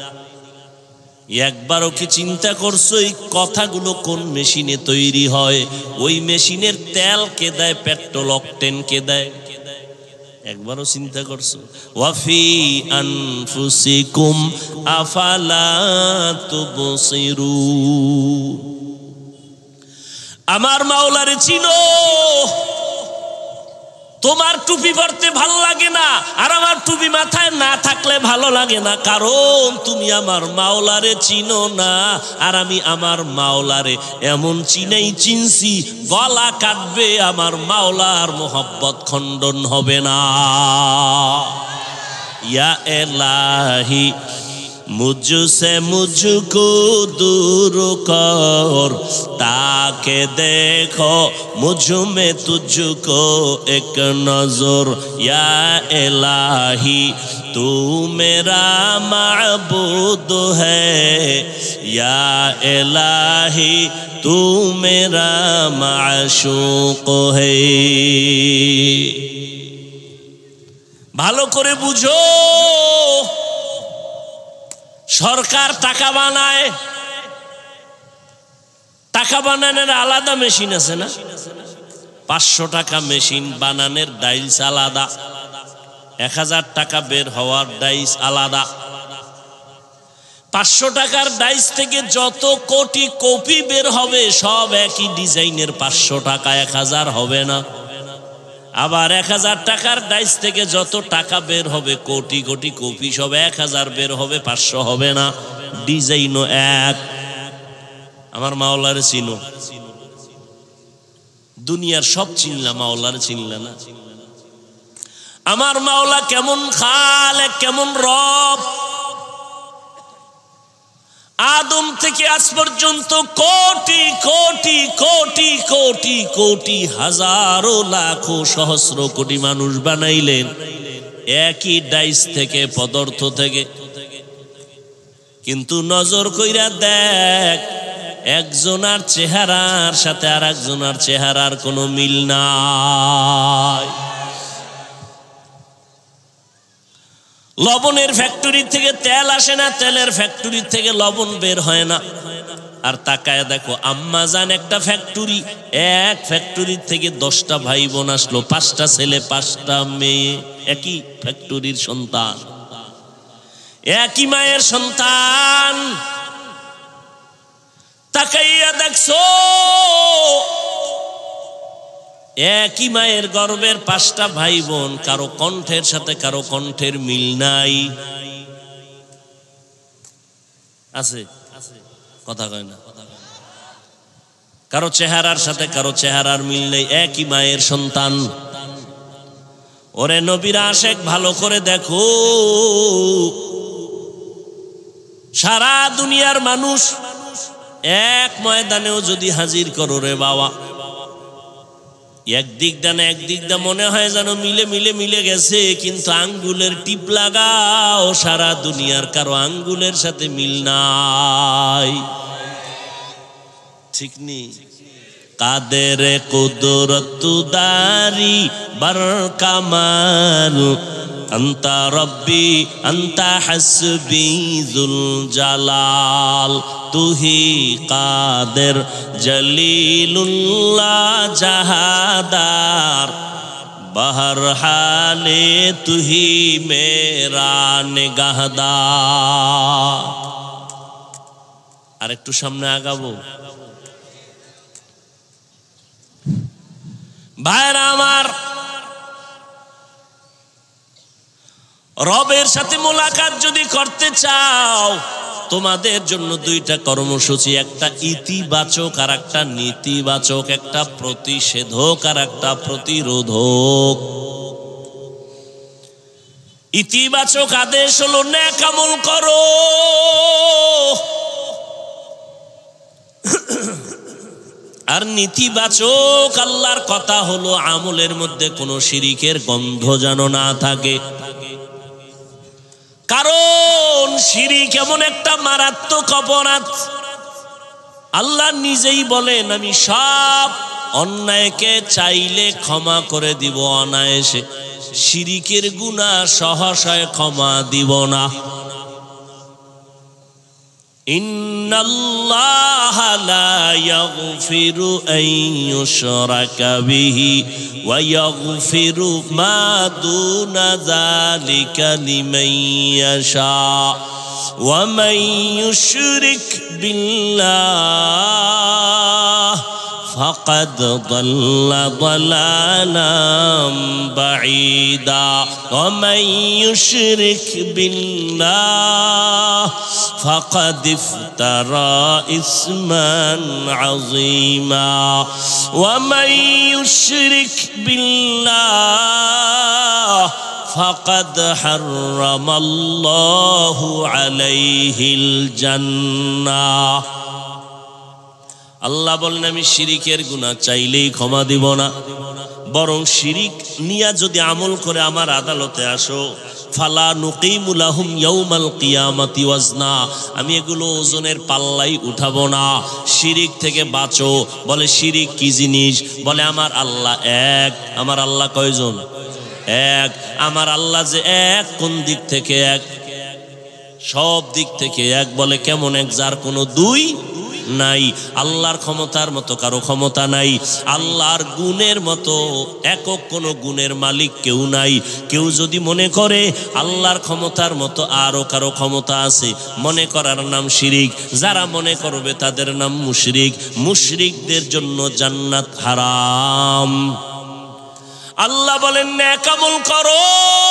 একবারও কি চিন্তা করছো এই কথাগুলো কোন মেশিনে তৈরি হয়? ওই মেশিনের তেল কে দেয়? পেট্রোল অকটেন কে দেয়? একবারও চিন্তা করছো? ওয়াফি আনফুসিকুম আফালা তুবসিরুন। আমার মাওলারে চিনো। তোমার টুপি পরতে ভালো লাগে না, আর আমার টুপি মাথায় না থাকলে ভালো লাগে না, কারণ তুমি আমার মাওলারে চিনো না। আর আমি আমার মাওলারে এমন চিনছি, গলা কাটবে, আমার মাওলার মোহব্বত খণ্ডন হবে না। ইয়া এলাহি मुझसे मुझको दूर कर, ताके देखो मुझ में तुझको एक नजर। या इलाही तू मेरा माबूद है, या इलाही तू मेरा माशूक है। ভালো করে বুঝো, সরকার টাকা বানায়, টাকা বানানোর আলাদা মেশিন আছে না? 500 টাকা মেশিন বানানোর ডাইস আলাদা, 1000 টাকা বের হওয়ার ডাইস আলাদা। 500 টাকার ডাইস থেকে যত কোটি কপি বের হবে সব একই ডিজাইনের 500 টাকা, 1000 হবে না। আবার 1000 টাকার ডাইস থেকে যত টাকা বের হবে কোটি কোটি কপি সব 1000 বের হবে, 500 হবে না। ডিজাইনও এক। আমার মাওলারে চিনো? দুনিয়ার সব চিনলা, মাওলারে চিনলা না। আমার মাওলা কেমন খালেক, কেমন রব। আদম থেকে আজ পর্যন্ত কোটি কোটি কোটি কোটি কোটি হাজারো লাখো সহস্র কোটি মানুষ বানাইলেন একই ডাইস থেকে, পদার্থ থেকে। কিন্তু নজর কইরা দেখ, একজনের চেহারার সাথে আর একজনের চেহারার কোনো মিল নাই। লবণের ফ্যাক্টরি থেকে তেল আসে না, তেলের ফ্যাক্টরি থেকে লবণ বের হয় না। আর তাকায় দেখো, আম্মা জান একটা ফ্যাক্টরি, এক ফ্যাক্টরি থেকে 10টা ভাই বোন আসলো, 5টা ছেলে 5টা মেয়ে, একই ফ্যাক্টরির সন্তান, একই মায়ের সন্তান। তাকাইয়া দেখছো, একই মায়ের গর্ভের 5টা ভাই বোন, কারো কণ্ঠের সাথে কারো কণ্ঠের মিল নাই। আছে? কথা কয় না। কারো চেহারার সাথে কারো চেহারার মিল নেই, একই মায়ের সন্তান। ওরে নবীর আশেক, ভালো করে দেখো, সারা দুনিয়ার মানুষ এক ময়দানেও যদি হাজির করো রে বাবা, একদিক দানে একদিক দা মনে হয় যেন মিলে মিলে মিলে গেছে, কিন্তু আঙ্গুলের টিপ লাগাও, সারা দুনিয়ার কারো আঙ্গুলের সাথে মিল নাই। ঠিক নি কাদের কুদরত দারি বার কামাল আন্তা রব্বি আন্তা হাসবি জুল জালাল তুহি কাদের জলিলুল্লাহ জাহাদার বাহর হালে তুহি মেরা নিগাহদার। আর একটু সামনে আগাবো ভাইরা আমার। রবের সাথে মোলাকাত যদি করতে চাও তোমাদের জন্য দুইটা কর্মসূচি, একটা ইতিবাচক আর একটা নেতিবাচক, একটা প্রতিষেধক আর একটা প্রতিরোধক। ইতিবাচক আদেশ হলো নেক আমল করো, আর নেতিবাচক আল্লাহর কথা হলো আমলের মধ্যে কোনো শিরিকের গন্ধ যেন না থাকে। কারণ শিরিক এমন একটা মারাত্মক অপরাধ, আল্লাহ নিজেই বলেন আমি সব অন্যায়কে চাইলে ক্ষমা করে দিব অনায়াসে, শিরিকের গুনাহ সহসায় ক্ষমা দিব না। ইন্নাল্লাহা লা ইয়াগফিরু আন ইউশরাকা বিহি ওয়া ইয়াগফিরু মা দুনা যালিকা লিমান ইয়াশা ওয়া মান ইউশরিক বিল্লাহ ফাকাদ দাল্লা দালালাম বাঈদা ওয়া মান ইউশরিক বিল্লাহ ফাকাদ ইফতারা ইসমান আযীমা ওয়া মান ইউশরিক বিল্লাহ ফাকাদ হারামাল্লাহু আলাইহিল জান্নাহ। আল্লাহ বলেন আমি শিরিকের গুনাহ চাইলেই ক্ষমা দিব না, বরং শিরিক নিয়া যদি আমল করে আমার আদালতে আসো ফালা নুকিমু লাহুম ইয়াউমাল কিয়ামাতি ওয়াজনা, আমি এগুলো ওজনের পাল্লাই উঠাবো না। শিরিক থেকে বাঁচো। বলে শিরিক কি জিনিস? বলে আমার আল্লাহ এক। আমার আল্লাহ কয়জন? এক। আমার আল্লাহ যে এক, কোন দিক থেকে এক? সব দিক থেকে এক। বলে কেমন এক? যার কোনো দুই নাই। আল্লাহর ক্ষমতার মতো কারো ক্ষমতা নাই, আল্লাহর গুণের মতো একক কোনো গুণের মালিক কেউ নাই। কেউ যদি মনে করে আল্লাহর ক্ষমতার মতো আরো কারো ক্ষমতা আছে, মনে করার নাম শিরিক। যারা মনে করবে তাদের নাম মুশরিক। মুশরিকদের জন্য জান্নাত হারাম। আল্লাহ বলেন নেক আমল করো,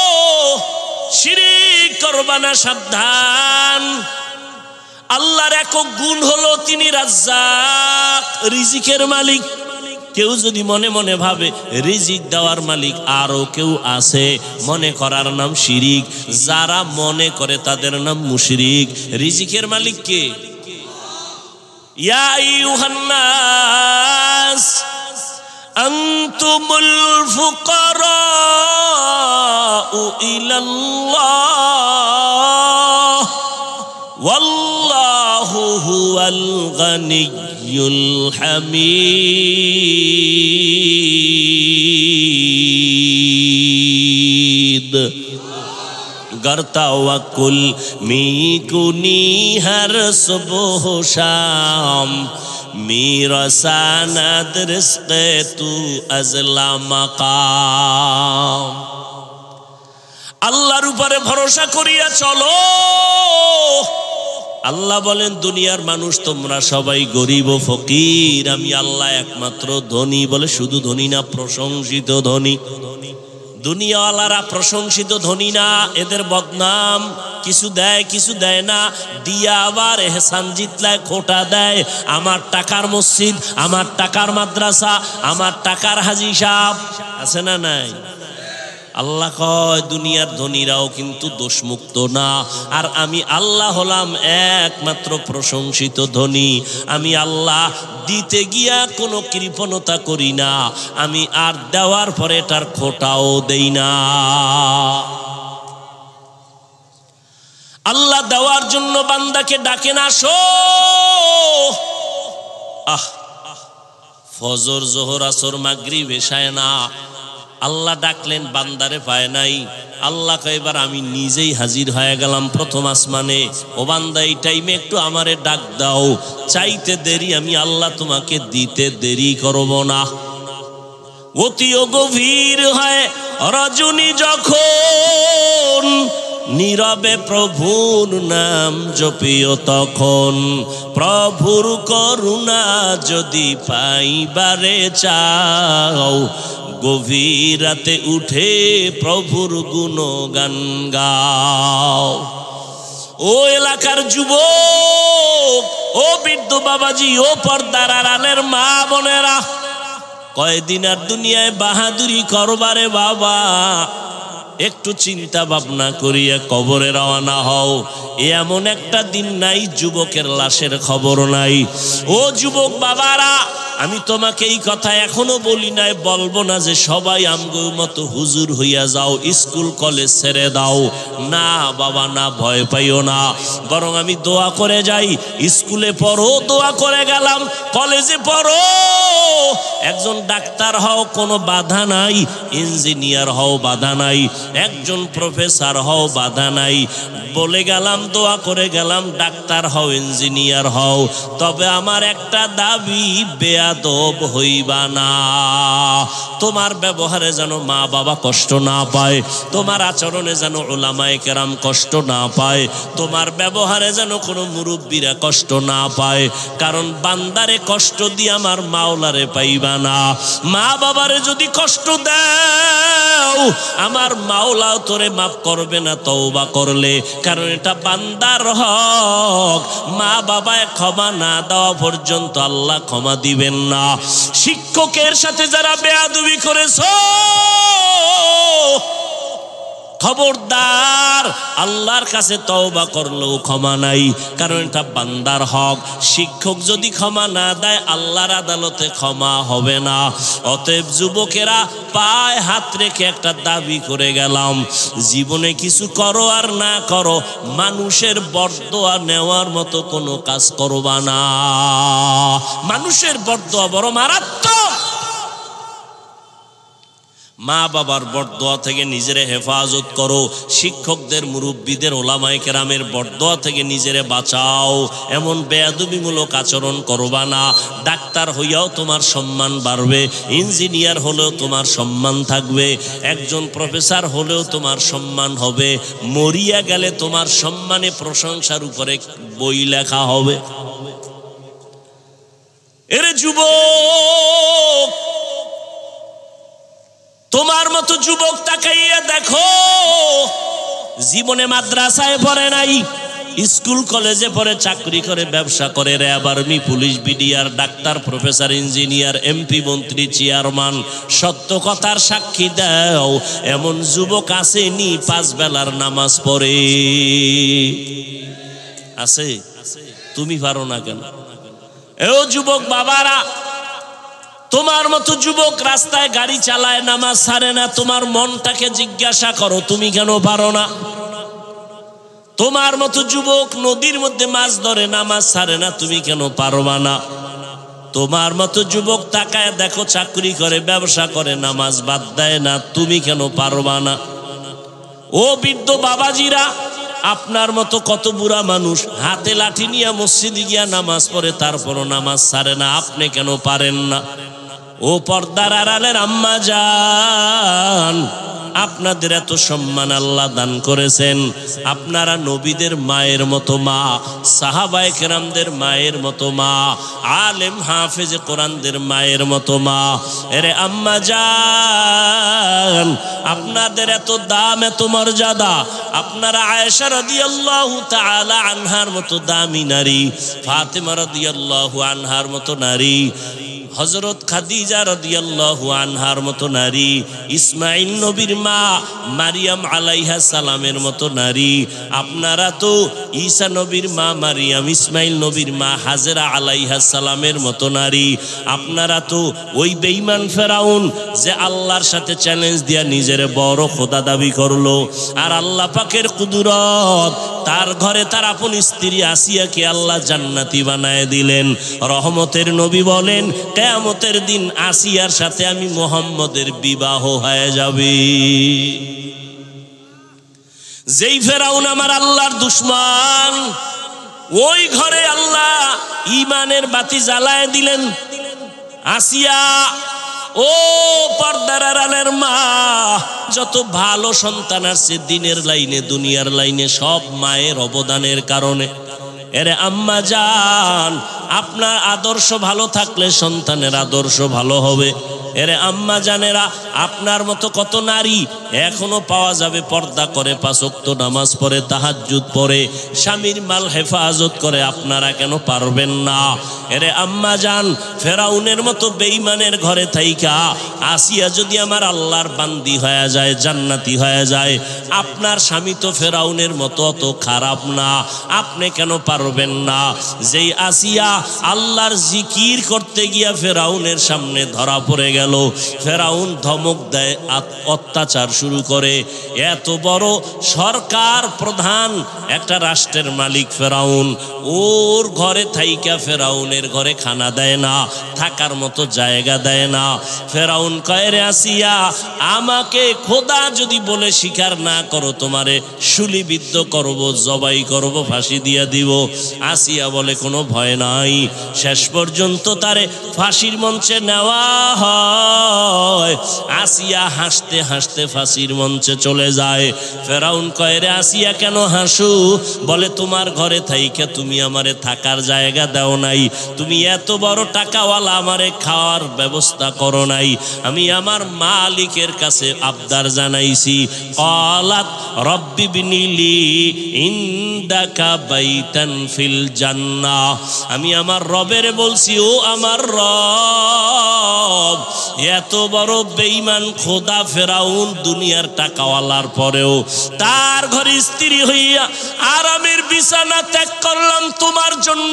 শিরিক করবা না, সাবধান। আল্লাহর একক গুণ হলো তিনি রাজ্জাক, রিজিকের মালিক। কেউ যদি মনে মনে ভাবে রিজিক দেওয়ার মালিক আরো কেউ আছে, মনে করার নাম শিরিক। যারা মনে করে তাদের নাম মুশরিক। রিজিকের মালিক কে? ইয়া আইয়ুহান নাস আনতুমুল ফুকারাউ ইলাল্লাহ ওয়াল্লাহু হুয়াল গানিয়্যুল হামিদ। गर तवक्कुल मीकुनी हर सुबह शाम मेरा सनद रिज़्क़ तू अज़ला मकाम। আল্লাহর উপরে ভরসা করিয়া চলো। আল্লাহ বলেন দুনিয়ার মানুষ তোমরা সবাই গরিব ও ফকির, আমি আল্লাহ একমাত্র ধনী। বলে শুধু ধনী না, প্রশংসিত ধনী। দুনিয়াওয়ালারা প্রশংসিত ধনী না, এদের বদনাম। কিছু দেয় কিছু দেয় না, দিয়া আবার এহসান জিতলায় খোটা দেয়। আমার টাকার মসজিদ, আমার টাকার মাদ্রাসা, আমার টাকার হাজি সাহেব আছে না নাই? আল্লাহ কয় দুনিয়ার ধনীরাও কিন্তু দোষমুক্ত না, আর আমি আল্লাহ হলাম একমাত্র প্রশংসিত ধনী। আমি আল্লাহ দিতে গিয়া কোনো কৃপণতা করি না, আমি আর দেওয়ার পরে এটার খোটাও দেই না। আল্লাহ দেওয়ার জন্য বান্দাকে ডাকেন, আসো আহ, ফজর জোহর আসর মাগরিব এশায় না, আল্লাহ ডাকলেন বান্দারে পায় নাই। আল্লাহ কয়বার আমি নিজেই হাজির হয়ে গেলাম প্রথম আসমানে। ও বান্দা এই টাইমে একটু আমারে ডাক দাও, চাইতে দেরি আমি আল্লাহ তোমাকে দিতে দেরি করব না। অতিও গভীর হয় রজনী যখন, নীরবে প্রভুর নাম জপিও তখন। প্রভুর করুণা যদি পাইবারে চাও, গভীর রাতে উঠে প্রভুর গুণগান গাও। ও এলাকার যুবক, ও বৃদ্ধ বাবাজি, ও পর্দার আড়ালের মা বোনেরা, কয়দিন আর দুনিয়ায় বাহাদুরি করবারে বাবা, একটু চিন্তা ভাবনা করিয়া কবরে রওনা হও। এমন একটা দিন নাই যুবকের লাশের খবর নাই। ও যুবক বাবারা, আমি তোমাকে এই কথা এখনো বলি নাই, বলবো না যে সবাই আমগো মতো হুজুর হইয়া যাও, স্কুল কলেজ ছেড়ে দাও। না বাবা না, ভয় পাইও না, বরং আমি দোয়া করে যাই। স্কুলে পড়ো, দোয়া করে গেলাম। কলেজে পড়ো, একজন ডাক্তার হও, কোনো বাধা নাই। ইঞ্জিনিয়ার হও, বাধা নাই। একজন প্রফেসর হও, বাধা নাই। বলে গেলাম, দোয়া করে গেলাম, ডাক্তার হও, ইঞ্জিনিয়ার হও। তবে আমার একটা দাবি, বেয়াদব হইবা না। তোমার ব্যবহারে যেন মা বাবা কষ্ট না পায়, তোমার আচরণে যেন উলামায়ে কেরাম কষ্ট না পায়, তোমার ব্যবহারে যেন কোনো মুরব্বীরা কষ্ট না পায়। কারণ বান্দারে কষ্ট দিয়ে আমার মাওলারে পাইবা না। মা বাবারে যদি কষ্ট দাও, আমার মাওলাও তোরে মাফ করবে না তওবা করলে। কারণ এটা বান্দার হক, মা বাবায় ক্ষমা না দেওয়া পর্যন্ত আল্লাহ ক্ষমা দিবেন না। শিক্ষকের সাথে যারা বেয়াদবি করেছো, খবরদার, আল্লাহর কাছে তওবা করলেও ক্ষমা নাই, কারণ এটা বান্দার হক। শিক্ষক যদি ক্ষমা না দেয়, আল্লাহর আদালতে ক্ষমা হবে না। অতএব যুবকেরা, পায়ে হাত রেখে একটা দাবি করে গেলাম, জীবনে কিছু করো আর না করো, মানুষের বরদোয়া নেওয়ার মতো কোনো কাজ করবা না। মানুষের বরদোয়া বড় মারাত্মক। মা বাবার বরদোয়া থেকে নিজেরে হেফাজত করো। শিক্ষকদের, মুরব্বীদের, ওলামায়ে কেরামের বরদোয়া থেকে নিজেরে বাঁচাও। এমন বেয়াদবিমূলক আচরণ করবা না। ডাক্তার হইয়াও তোমার সম্মান বাড়বে, ইঞ্জিনিয়ার হলেও তোমার সম্মান থাকবে, একজন প্রফেসর হলেও তোমার সম্মান হবে। মরিয়া গেলে তোমার সম্মানে প্রশংসার উপরে বই লেখা হবে। এরে যুবক, তোমার মতো যুবক তাকাইয়া দেখো, জীবনে মাদ্রাসায় পড়ে নাই, স্কুল কলেজে পড়ে, চাকরি করে, ব্যবসা করে, RAB, army, police, BDR, doctor, professor, engineer, MP, মন্ত্রী, চেয়ারম্যান। সত্য কথার সাক্ষী দাও, এমন যুবক আসেনি 5 বেলার নামাজ পড়ে? আছে? তুমি পারো না কেন? ও যুবক বাবারা, তোমার মতো যুবক রাস্তায় গাড়ি চালায়, নামাজ ছাড়ে না। তোমার মনটাকে জিজ্ঞাসা করো, তুমি কেন পারো না? তোমার মতো যুবক নদীর মধ্যে মাছ ধরে, নামাজ ছাড়ে না, তুমি কেন পারবা না? তোমার মতো যুবক তাকায় দেখো, চাকরি করে, ব্যবসা করে, নামাজ বাদ দেয় না, তুমি কেন পারবা না? ও বৃদ্ধ বাবাজিরা, আপনার মতো কত বুড়া মানুষ হাতে লাঠি নিয়ে মসজিদে গিয়া নামাজ পড়ে, তারপরও নামাজ ছাড়ে না, আপনি কেন পারেন না? ও পর্দার আড়ালের আম্মা জান, আপনাদের এত সম্মান আল্লাহ দান করেছেন। আপনারা নবীদের মায়ের মতো মা, সাহাবায়ে কেরামদের মায়ের মতো মা, আলেম হাফেজে কোরআনদের মায়ের মতো মা। এরে আম্মা জান, আপনাদের এত দাম, এত মর্যাদা। আপনারা আয়েশা রাদিয়াল্লাহু তাআলা আনহার মতো দামি নারী, ফাতেমা রাদিয়াল্লাহু আনহার মতো নারী, হযরত খাদিজা রাদিয়াল্লাহু আনহার মতো নারী, ইসমাইল নবীর মা মারিয়াম আলাইহা সালামের মতো নারী। আপনারা তো ঈসা নবীর মা মারিয়াম, ইসমাইল নবীর মা হাজেরা আলাইহা সালামের মতো নারী। আপনারা তো ওই বেঈমান ফেরাউন যে আল্লাহর সাথে চ্যালেঞ্জ দিয়া নিজের বড় খোদা দাবি করলো, আর আল্লাহ পাকের কুদরত তার ঘরে তার আপন স্ত্রী আসিয়াকে আল্লাহ জান্নাতি বানায় দিলেন। রহমতের নবী বলেন, কিয়ামতের দিন আসিয়ার সাথে আমি মুহাম্মদের বিবাহ হয়ে যাবে। যেই ফেরাউন আমার আল্লাহর দুশমন, ওই ঘরে আল্লাহ ঈমানের বাতি জ্বালায় দিলেন। আসিয়া, ও পর্দার আড়ালের মা, যত ভালো সন্তান আসছে দিনের লাইনে দুনিয়ার লাইনে সব মায়ের অবদানের কারণে। এরে আম্মা জান, আপনার আদর্শ ভালো থাকলে সন্তানের আদর্শ ভালো হবে। এরে আম্মা জানেরা, আপনার মতো কত নারী এখনো পাওয়া যাবে পর্দা করে, 5 ওয়াক্ত নামাজ পড়ে, তাহাজ্জুদ পড়ে, স্বামীর মাল হেফাজত করে, আপনারা কেন পারবেন না? এরে আম্মা জান, ফেরাউনের মতো বেঈমানের ঘরে থাইকা আসিয়া যদি আমার আল্লাহর বান্দি হয়ে যায়, জান্নাতি হয়ে যায়, আপনার স্বামী তো ফেরাউনের মতো অত খারাপ না, আপনি কেন পারবেন না? যেই আসিয়া আল্লাহর জিকির করতে গিয়া ফেরাউনের সামনে ধরা পড়ে গেল, ফেরাউন ধমক দেয়, অত্যাচার শুরু করে। এত বড় সরকার প্রধান একটা রাষ্ট্রের মালিক ফেরাউন, ওর ঘরে থাইকা ফেরাউনের ঘরে খানা দেয় না, থাকার মতো জায়গা দেয় না। ফেরাউন কয়, রে আসিয়া, আমাকে খোদা যদি বলে স্বীকার না করো, তোমারে শুলিবিদ্ধ করব, জবাই করব, ফাঁসি দিয়া দিব। আসিয়া বলে কোনো ভয় নাই। শেষ পর্যন্ত তারে ফাঁসির মঞ্চে নেওয়া হয়। আসিয়া হাসতে হাসতে ফাঁসির মঞ্চে চলে যায়। ফেরাউন কয়, রে আসিয়া কেন হাসু? বলে, তোমার ঘরে থাইকা তুমি আমারে থাকার জায়গা দাও নাই, তুমি এত বড় টাকাওয়ালা, আমারে খাওয়ার ব্যবস্থা করো নাই। আমি আমার মালিকের কাছে আবদার জানাইছি, ক্বালাত রব্বি বিনিলি ইনদাকা বাইতান ফিল জান্নাহ। আমি আমার রবের বলছি, ও আমার রব, এত বড় বেঈমান খোদা ফেরাউন দুনিয়ার টাকাওয়ালার পরেও তার ঘরে স্ত্রী হইয়া আরামের বিছানা ত্যাগ করলাম তোমার জন্য,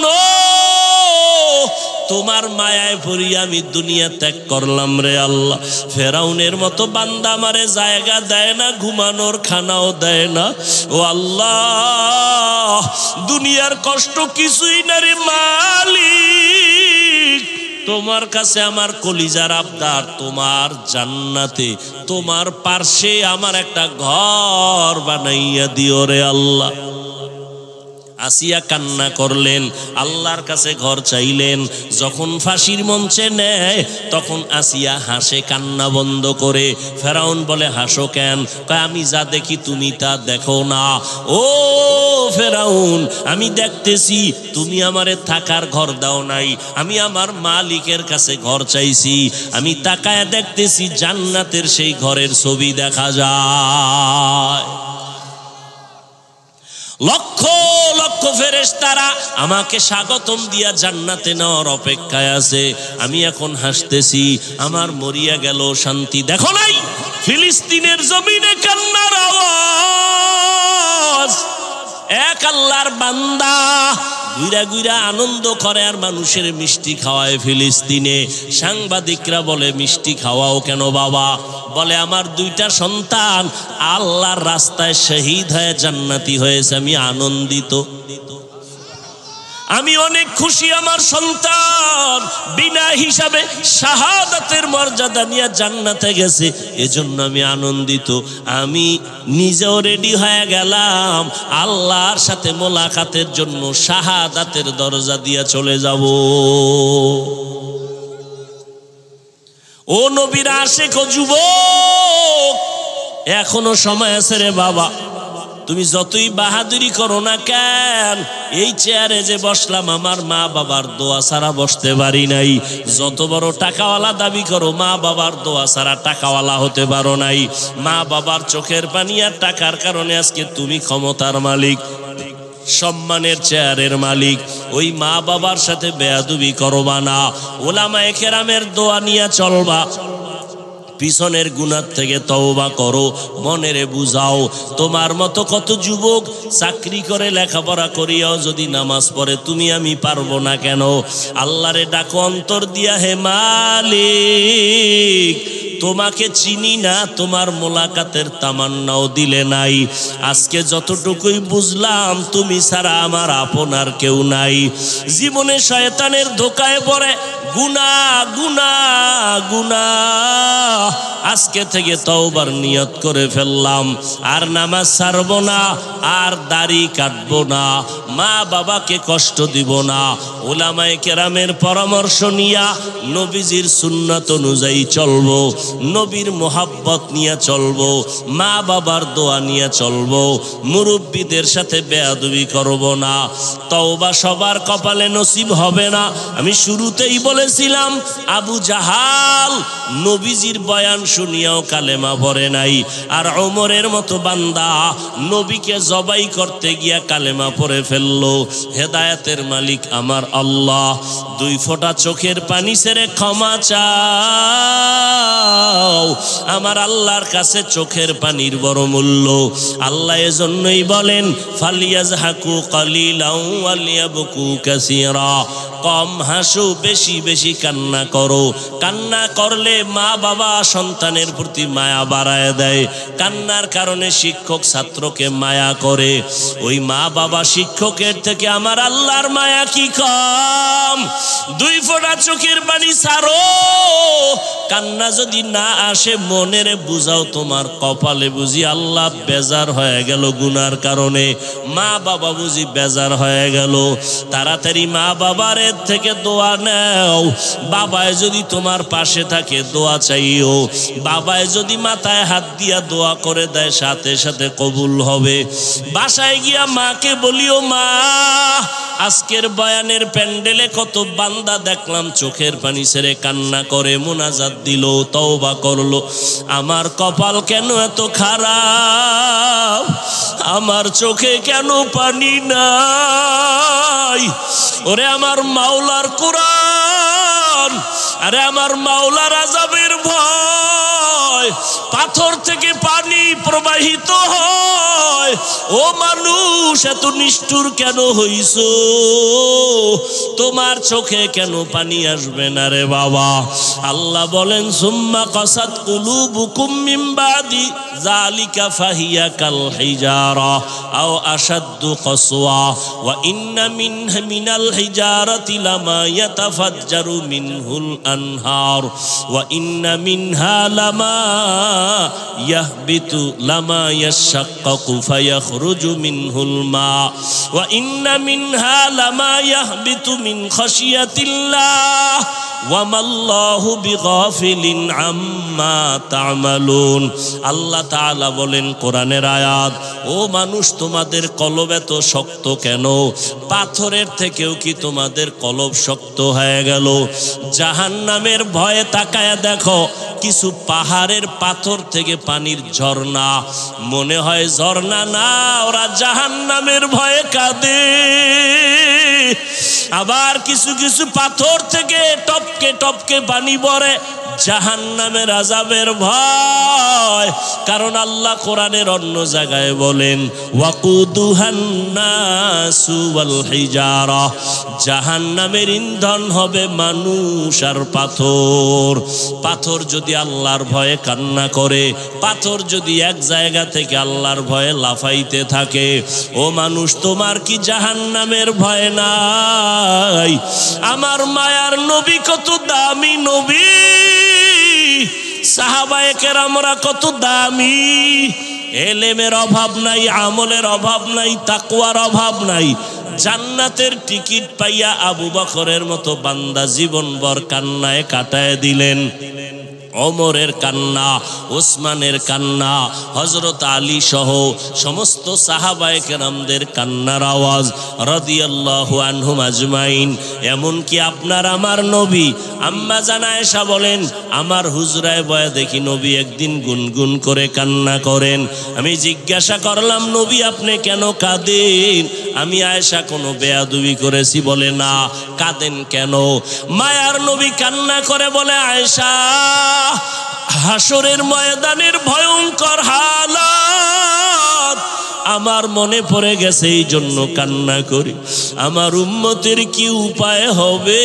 তোমার মায়ায় পড়ি আমি দুনিয়া ত্যাগ করলাম। রে আল্লাহ, ফেরাউনের মতো বান্দা আমারে জায়গা দেয় না, ঘুমানোর খানাও দেয় না। ও আল্লাহ, দুনিয়ার কষ্ট কিছুই না রে মালিক, তোমার কাছে আমার কলিজার আবদার, তোমার জান্নাতে তোমার পার্শ্বে আমার একটা ঘর বানাইয়া দিও রে আল্লাহ। আসিয়া কান্না করলেন, আল্লাহর কাছে ঘর চাইলেন। যখন ফাঁসির মঞ্চে নেয় তখন আসিয়া হাসে কান্না বন্ধ করে। ফেরাউন বলে, হাসো কেন? কয়, আমি যা দেখি তুমি তা দেখো না। ও ফেরাউন, আমি দেখতেছি তুমি আমারে থাকার ঘর দাও নাই, আমি আমার মালিকের কাছে ঘর চাইছি, আমি তাকায় দেখতেছি জান্নাতের সেই ঘরের ছবি দেখা যায়। লক্ষ লক্ষ ফেরেশতারা আমাকে স্বাগতম দিয়া জান্নাতে নেওয়ার অপেক্ষায় আছে। আমি এখন হাসতেছি, আমার মরিয়া গেল শান্তি। দেখো নাই ফিলিস্তিনের জমিনে কান্নার আওয়াজ? এক আল্লাহর বান্দা গুইরা গুইরা আনন্দ করে আর মানুষের মিষ্টি খাওয়ায় ফিলিস্তিনে। সাংবাদিকরা বলে, মিষ্টি খাওয়াও কেন বাবা? বলে, আমার 2টা সন্তান আল্লাহর রাস্তায় শহীদ হয়ে জান্নাতি হয়েছে, আমি আনন্দিত, আমি অনেক খুশি। আমার সন্তান বিনা হিসাবে শাহাদাতের মর্যাদা নিয়ে জান্নাতে গেছে, এজন্য আমি আনন্দিত। আমি নিজেও রেডি হয়ে গেলাম আল্লাহর সাথে মোলাকাতের জন্য, শাহাদাতের দরজা দিয়ে চলে যাব। ও নবীর আশিক ও যুবক, এখনো সময় আছে রে বাবা। তুমি যতই বাহাদুরি করো না কেন, এই চেয়ারে যে বসলাম আমার মা বাবার দোয়া ছাড়া বসতে পারি নাই। যত বড় টাকাওয়ালা দাবি করো, মা বাবার দোয়া ছাড়া টাকাওয়ালা হতে পারো নাই। মা বাবার চোখের পানি আর টাকার কারণে আজকে তুমি ক্ষমতার মালিক, সম্মানের চেয়ারের মালিক। ওই মা বাবার সাথে বেয়াদবি করবা না, ওলামায়ে কেরামের দোয়া নিয়ে চলবা। পিছনের গুনাহ থেকে তওবা করো, মনেরে বুঝাও। তোমার মতো কত যুবক চাকরি করে লেখাপড়া করিয়াও যদি নামাজ পড়ে, তুমি আমি পারবো না কেন? আল্লাহরে ডাকো অন্তর দিয়া, হে মালিক তোমাকে চিনি না, তোমার মোলাকাতের তামান্নাও দিলে নাই। আজকে যতটুকুই বুঝলাম তুমি ছাড়া আমার আপনার কেউ নাই। জীবনে শয়তানের ধোকায় পড়ে গুনাহ গুনাহ গুনাহ, আজকে থেকে তওবার নিয়ত করে ফেললাম, আর নামাজ ছাড়ব না, আর দাড়ি কাটবো না, মা বাবাকে কষ্ট দিব না, উলামায়ে কেরামের পরামর্শ নিয়া নবীজির সুন্নাত অনুযায়ী চলবো, নবীর মোহাব্বত নিয়ে চলবো, মা বাবার দোয়া নিয়ে চলবো, মুরব্বীদের সাথে বেয়াদবি করব না। তওবা সবার কপালে নসিব হবে না। আমি শুরুতেই বলেছিলাম আবু জাহাল নবীজির বয়ান শুনিয়াও কালেমা পড়ে নাই, আর ওমরের মতো বান্দা নবীকে জবাই করতে গিয়া কালেমা পড়ে ফেললো। হেদায়েতের মালিক আমার আল্লাহ, দুই ফোঁটা চোখের পানি ছেড়ে ক্ষমা চাও। আমার আল্লাহর কাছে চোখের পানির বড় মূল্য। আল্লাহ এজন্যই বলেন ফালিয়াজহাকু কালিলাও ওয়ালিয়াবকু কাসীরা, কম হাসো, বেশি বেশি কান্না করো। কান্না করলে মা বাবা সন্তানের প্রতি মায়া বাড়ায় দেয়, কান্নার কারণে শিক্ষক ছাত্রকে মায়া করে। ওই মা বাবা শিক্ষকের থেকে আমার আল্লাহর মায়া কি কম? দুই ফোঁটা চোখের পানি ছাড়ো। কান্না যদি না আসে মনের বুঝাও তোমার কপালে বুঝি আল্লাহ বেজার হয়ে গেল গুনার কারণে, মা বাবা বুঝি বেজার হয়ে গেল। তাড়াতাড়ি মা বাবার থেকে দোয়া নাও। বাবায় যদি তোমার পাশে থাকে দোয়া চাইও, বাবায় যদি মাথায় হাত দিয়া দোয়া করে দেয় সাথে সাথে কবুল হবে। বাসায় গিয়া মাকে বলিও মা, আজকের বয়ানের প্যান্ডেলে কত বান্দা দেখলাম চোখের পানি ছেড়ে কান্না করে মুনাজাত দিল, তওবা করলো, আমার কপাল কেন এত খারাপ, আমার চোখে কেন পানি নাই? ওরে আমার মাওলার কোরআন, আরে আমার মাওলার আযাবের ভয়, পাথর থেকে পানি প্রবাহিত হয়। ও মানুষ, এত নিষ্ঠুর কেন হইছো? তোমার চোখে কেন পানি আসবে না রে বাবা? আল্লাহ বলেন সুম্মা কাসাত কুলুবুকুম মিন বাদি যালিকা ফাহিয়া কাল হিজারা আও আশাদ্দু কসওয়া ওয়া ইন্না মিনাল হিজারাতি লামা ইয়াতাফাজ্জারু মিনহুল আনহার ওয়া ইন্না মিনহা লামা ইয়াহবিতু লামা ইয়াশাক্কাকু ফায়াখরুজু মিনহুল মা ওয়া ইন্না মিনহা লামা ইয়াহবিতু মিন খাশিয়াতিল্লাহ ওয়া মাল্লাহু বিগাফিলিন আম্মা তা'মালুন। আল্লাহ তাআলা বলেন কোরআনের আয়াত, ও মানুষ তোমাদের কলব এত শক্ত কেন? পাথরের থেকেও কি তোমাদের কলব শক্ত হয়ে গেল? জাহান্নামের ভয়ে তাকায়া দেখো, কিছু পাহাড়ের পাথর থেকে পানির ঝর্ণা, মনে হয় ঝর্ণা না, ওরা জাহান্নামের ভয়ে কাঁদে। আবার কিছু কিছু পাথর থেকে টপকে টপকে পানি পড়ে, জাহান্নামের আযাবের ভয়। কারণ আল্লাহ কোরআনের অন্য জায়গায় বলেন ওয়াকুদুহান নাসু ওয়াল হিজারা, জাহান্নামের ইন্ধন হবে মানুষ আর পাথর। পাথর যদি আল্লাহর ভয়ে কান্না করে, পাথর যদি এক জায়গা থেকে আল্লাহর ভয়ে লাফাইতে থাকে, ও মানুষ তোমার কি জাহান্নামের ভয় নাই? আমার মায়ার নবী কত দামি নবী, সাহাবায়ে কেরামরা কত দামি, এলেমের অভাব নাই, আমলের অভাব নাই, তাকওয়ার অভাব নাই। জান্নাতের টিকিট পাইয়া আবু বকরের মতো বান্দা জীবনভর কান্নায় কাটায় দিলেন। ওমরের কান্না, ওসমানের কান্না, হযরত আলী সহ সমস্ত সাহাবায়ে কেরামদের কান্নার আওয়াজ রাদিয়াল্লাহু আনহুম আজমাইন। এমনকি আপনার আমার নবী আম্মা জান আয়েশা বলেন, আমার হুজরায় বয়া দেখি নবী একদিন গুনগুন করে কান্না করেন। আমি জিজ্ঞাসা করলাম, নবী আপনি কেন কাঁদেন? আমি আয়েশা কোনো বেয়াদবি করেছি? বলে না। কাঁদেন কেন? মায়ার নবী কান্না করে বলে, আয়েশা, হাসরের ময়দানের ভয়ঙ্কর হালাত, আমার মনে পড়ে গেছে, এই জন্য কান্না করি। আমার উম্মতের কি উপায় হবে?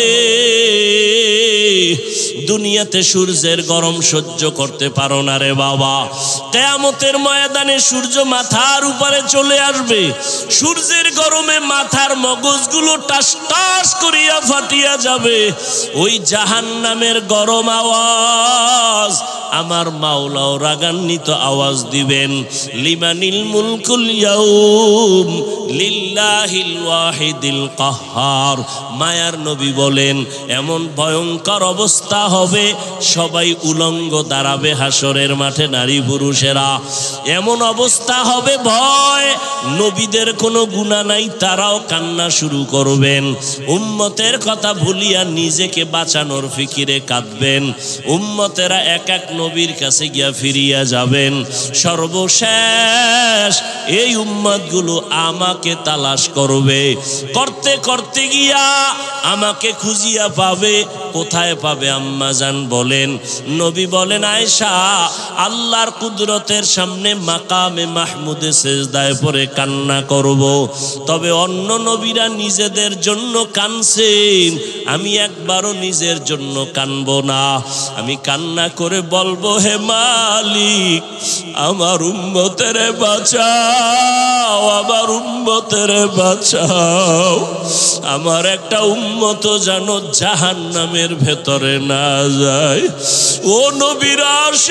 দুনিয়াতে সূর্যের গরম সহ্য করতে পারো না রে বাবা, কিয়ামতের ময়দানে সূর্য মাথার উপরে চলে আসবে, সূর্যের গরমে মাথার মগজগুলো টাস টাস করিয়া ফাটিয়া যাবে। ওই জাহান্নামের গরম আওয়াজ আমার মাওলাও রাগান্বিত আওয়াজ দিবেন, লিমানিল মুলকুল ইয়াউম লিল্লাহিল ওয়াহিদিল কাহ্হার। মায়ার নবী বলেন এমন ভয়ঙ্কর অবস্থা হবে, সবাই উলঙ্গ দাঁড়াবে হাসরের মাঠে, নারী পুরুষেরা। এমন অবস্থা হবে, ভয়, নবীদের কোনো গুনাহ নাই, তারাও কান্না শুরু করবেন। উম্মতের কথা ভুলিয়া নিজেকে বাঁচানোর ফিকিরে কাঁদবেন। উম্মতেরা এক এক নবীর কাছে গিয়া ফিরিয়া যাবেন। সর্বশেষ এই উম্মতগুলো আমাকে তালাশ করবে, করতে করতে গিয়া আমাকে খুঁজিয়া পাবে। কোথায় পাবে? আম্মা জান বলেন, নবী বলেন, আয়েশা, আল্লাহর কুদরতের সামনে মাকামে মাহমুদে সেজদায় পড়ে কান্না করব। তবে অন্য নবীরা নিজেদের জন্য কানছেন, আমি একবারও নিজের জন্য কানব না। আমি কান্না করে বলবো, হে মালিক, আমার উম্মতেরে বাঁচাও, আমার উম্মতেরে বাঁচাও। আমার একটা উম্মত যেন জাহান্নামের ভেতরে না যায়। ও নবীর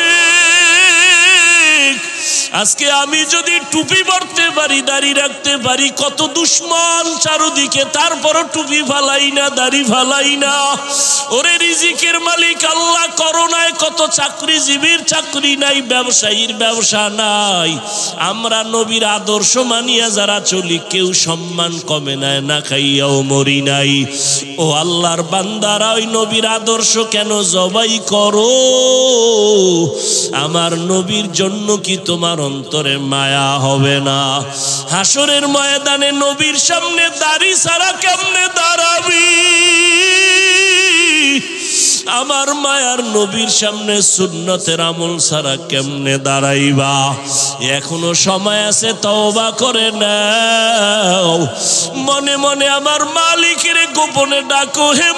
আশিক, আজকে আমি যদি টুপি পরতে পারি, দাড়ি রাখতে পারি, কত দুশ্মন চারদিকে, তারপরও টুপি ফালাই না, দাড়ি ফালাই না। ওরে রিজিকের মালিক আল্লাহ, করোনায় কত চাকরিজীবীর চাকরি নাই, ব্যবসায়ীর ব্যবসা নাই। আমরা নবীর আদর্শ মানিয়া যারা চলি, কেউ সম্মান কমে নেয় না, খাইয়াও মরি নাই। ও আল্লাহর বান্দারা, ওই নবীর আদর্শ কেন জবাই করো? আমার নবীর জন্য কি তোমার অন্তরে মায়া হবে না? হাসরের ময়দানে নবীর সামনে দাড়ি ছাড়া কেমনে দাঁড়াবি? আমার মায়ার নবীর সামনে সুন্নতের আমল ছাড়া কেমনে দাঁড়াইবা? এখনো সময় আছে, তওবা করে নাও। মনে মনে আমার মালিকের গোপনে ডাকো, হে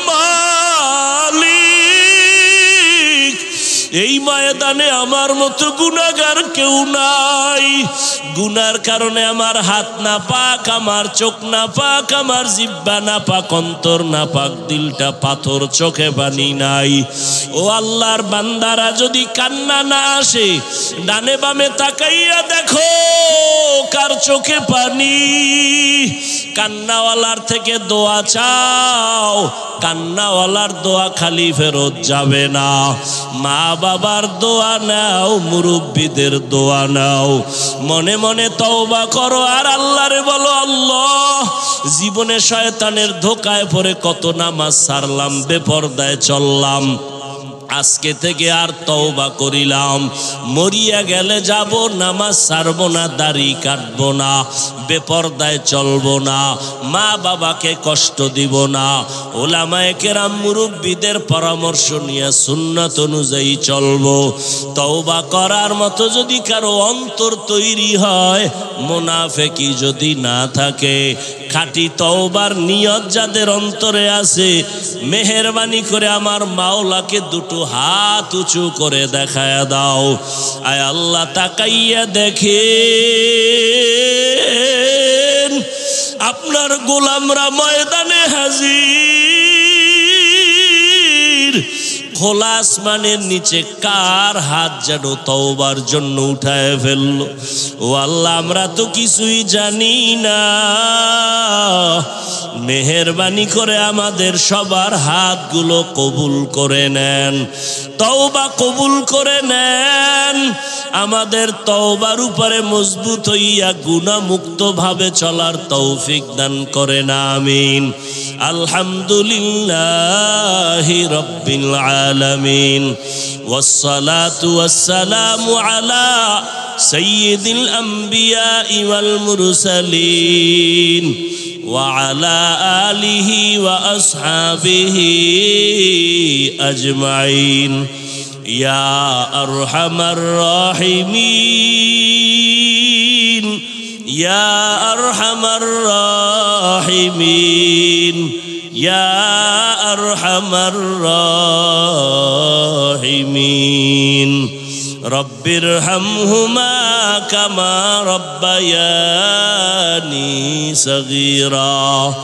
মালিক, এই ময়দানে আমার মতো গুনাহগার কেউ নাই। গুনার কারণে আমার হাত না পাক, আমার চোখ না পাক, আমার জিহ্বা না পাক, অন্তর না পাক, দিলটা পাথর, চোখে পানি নাই। ও আল্লাহর বান্দারা, যদি কান্না না আসে, ডানে বামে তাকাইয়া দেখো কার চোখে পানি। কান্নাওয়ালার থেকে দোয়া চাও, কান্নাওয়ালার দোয়া খালি ফেরত যাবে না। মা বাবার দোয়া নাও, মুরব্বীদের দোয়া নাও, মনে মনে তওবা করো আর আল্লাহরে বলো, আল্লাহ, জীবনে শয়তানের ধোকায় পড়ে কত নামাজ ছাড়লাম, বেপরদায় চললাম, আজকে থেকে আর তওবা করিলাম। মরিয়া গেলে যাব, নামাজ ছাড়বো না, দাড়ি কাটবো না, বেপরদায় চলবো না, মা বাবাকে কষ্ট দিব না, ওলামায়ে কেরাম মুরব্বীদের পরামর্শ নিয়ে সুন্নাত অনুযায়ী চলবো। তওবা করার মতো যদি কারো অন্তর তৈরি হয়, মুনাফিকি যদি না থাকে, খাঁটি তওবার নিয়ত যাদের অন্তরে আছে, মেহেরবানি করে আমার মাওলাকে দুটো হাত উঁচু করে দেখায়া দাও। আয় আল্লাহ, তাকাইয়া দেখেন আপনার গোলামরা ময়দানে হাজির। খোলা আসমানের নিচে কার হাত যেন তওবার জন্য উঠায় ফেললো। ও আল্লাহ, আমরা তো কিছুই জানি না, মেহেরবানি করে আমাদের সবার হাতগুলো কবুল করে নেন, তওবা কবুল করে নেন। আমাদের তওবার উপরে মজবুত হইয়া গুনাহমুক্ত ভাবে চলার তৌফিক দান করেন, আমিন। আলহামদুলিল্লাহি রাব্বিল আলামিন, ওয়াসসালাতু ওয়াসসালামু আলা সাইয়্যিদিল আমবিয়া ওয়াল মুরসালিন ওয়া আলা আলিহি ওয়া আসহাবিহি আজমাইন। ইয়া আরহামার রাহিমিন, ইয়া আরহামার রাহিমিন ইয়া আরহামার রাহিমিন রব্বির হামহুমা কামা রব্বায়ানি সগীরা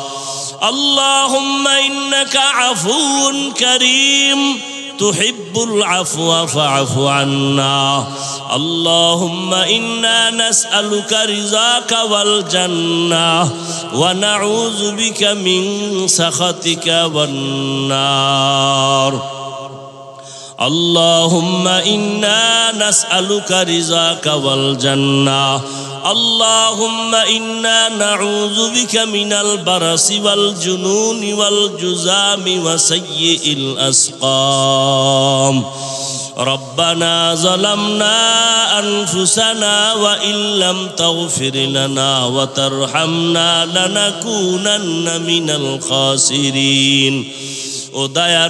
اللهم إنك عفو كريم تحب العفو فاعف عنا اللهم إنا نسألك رضاك والجنة ونعوذ بك من سخطك والنار اللهم إنا نسألك رضاك والجنة اللهم إنا نعوذ بك من البرص والجنون والجذام وسيء الأسقام ربنا ظلمنا أنفسنا وإن لم تغفر لنا وترحمنا لنكونن من الخاسرين ও দয়ার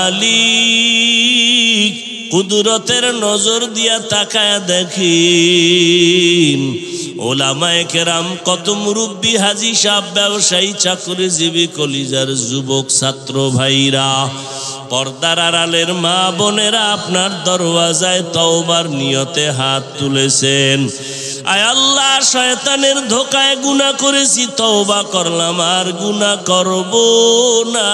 মালিক কুদরতের নজর দিয়া তাকায় দেখিন ওলামায়ে কেরাম কত মুরব্বী হাজী সাহেব ব্যবসায়ী চাকরিজীবী কলিজার যুবক ছাত্র ভাইরা পর্দার আড়ালের মা বোনেরা আপনার দরওয়াজায় তওবার নিয়তে হাত তুলেছেন আয় আল্লাহ শয়তানের ধোকায় গুনাহ করেছি তওবা করলাম আর গুনাহ করব না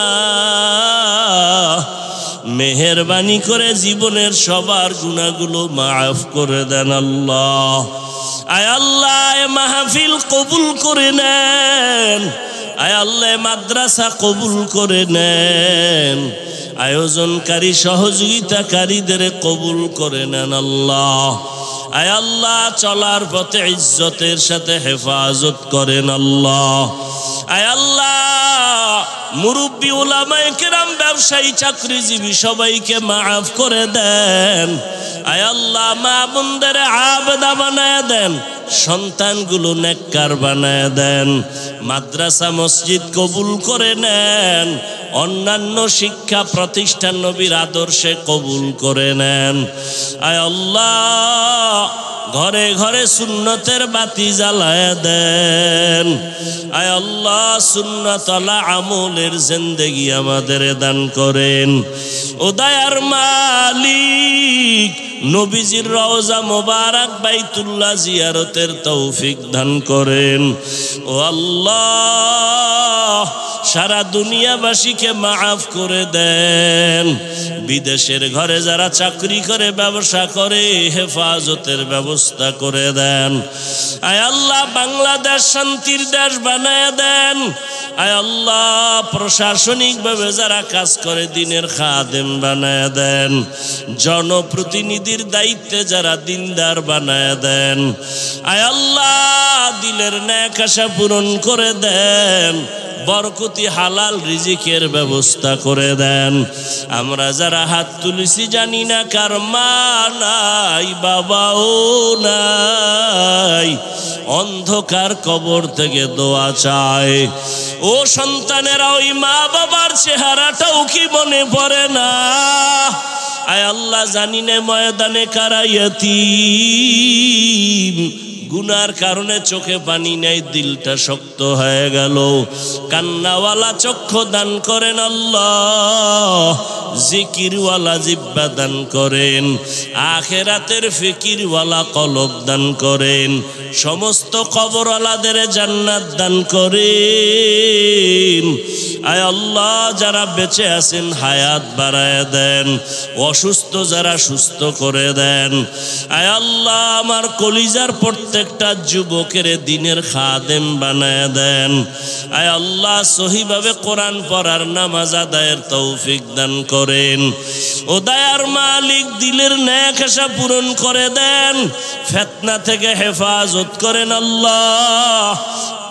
মেহেরবানি করে জীবনের সবার গুনাহগুলো মাফ করে দেন আল্লাহ আয় আল্লাহ এ মাহফিল কবুল করে নেন আয় আল্লাহ মাদ্রাসা কবুল করে নেন আয়োজনকারী সহযোগিতাকারীদের কবুল করে নেন আল্লাহ আয় আল্লাহ চলার পথে ইজ্জতের সাথে হেফাজত করেন আল্লাহ আয় আল্লাহ মুরব্বী উলামায়ে কেরাম ব্যবসায়ী চাকরিজীবী সবাইকে মাফ করে দেন আয় আল্লাহ মা বোনদের আবেদা বানায় দেন সন্তানগুলো নেককার বানায় দেন মাদ্রাসা মসজিদ কবুল করে নেন অন্যান্য শিক্ষা প্রতিষ্ঠান নবীর আদর্শে কবুল করে নেন আয় আল্লাহ ঘরে ঘরে সুন্নতের বাতি জ্বালায় দেন আয় আল্লাহ সুন্নতলা আমলের জিন্দেগি আমাদের দান করেন ও দয়ার মালিক নবীজির রওজা মোবারক বাইতুল্লাহ জিয়ারতের তৌফিক দান করেন ও আল্লাহ সারা দুনিয়াবাসীকে মাফ করে দেন বিদেশের ঘরে যারা চাকরি করে ব্যবসা করে হেফাজতের ব্যবস্থা করে দেন আয় আল্লাহ বাংলাদেশ শান্তির দেশ বানায় দেন আয় আল্লাহ প্রশাসনিকভাবে যারা কাজ করে দিনের খাদেম বানায় দেন জনপ্রতিনিধির দায়িত্বে যারা দিনদার বানায় দেন আয় আল্লাহ দিলের নেক আশা পূরণ করে দেন বরকতি হালাল রিজিকের ব্যবস্থা করে দেন আমরা যারা হাত তুলেছি জানি না কার মা নাই বাবাও নাই অন্ধকার কবর থেকে দোয়া চায় ও সন্তানেরা ওই মা বাবার চেহারাটাও কি মনে পড়ে না আয় আল্লাহ জানি না ময়দানে কারা ইয়াতীম গুনার কারণে চোখে পানি নাই দিলটা শক্ত হয়ে গেল কান্নাওয়ালা চক্ষু দান করেন আল্লাহ জিকিরওয়ালা জিহ্বা দান করেন আখিরাতের ফিকিরওয়ালা কলব দান করেন সমস্ত কবরওয়ালাদের জান্নাত দান করেন আয় আল্লাহ যারা বেঁচে আছেন হায়াত বাড়ায় দেন অসুস্থ যারা সুস্থ করে দেন আয় আল্লাহ আমার কলিজার প্রত্যেকটা যুবকের দিনের খাদেম বানায় দেন আয় আল্লাহ সহিভাবে কোরআন পড়ার নামাজ আদায়ের তৌফিক দান করেন ও দয়ার মালিক দিলের নেক আশা পূরণ করে দেন ফিতনা থেকে হেফাজত করেন আল্লাহ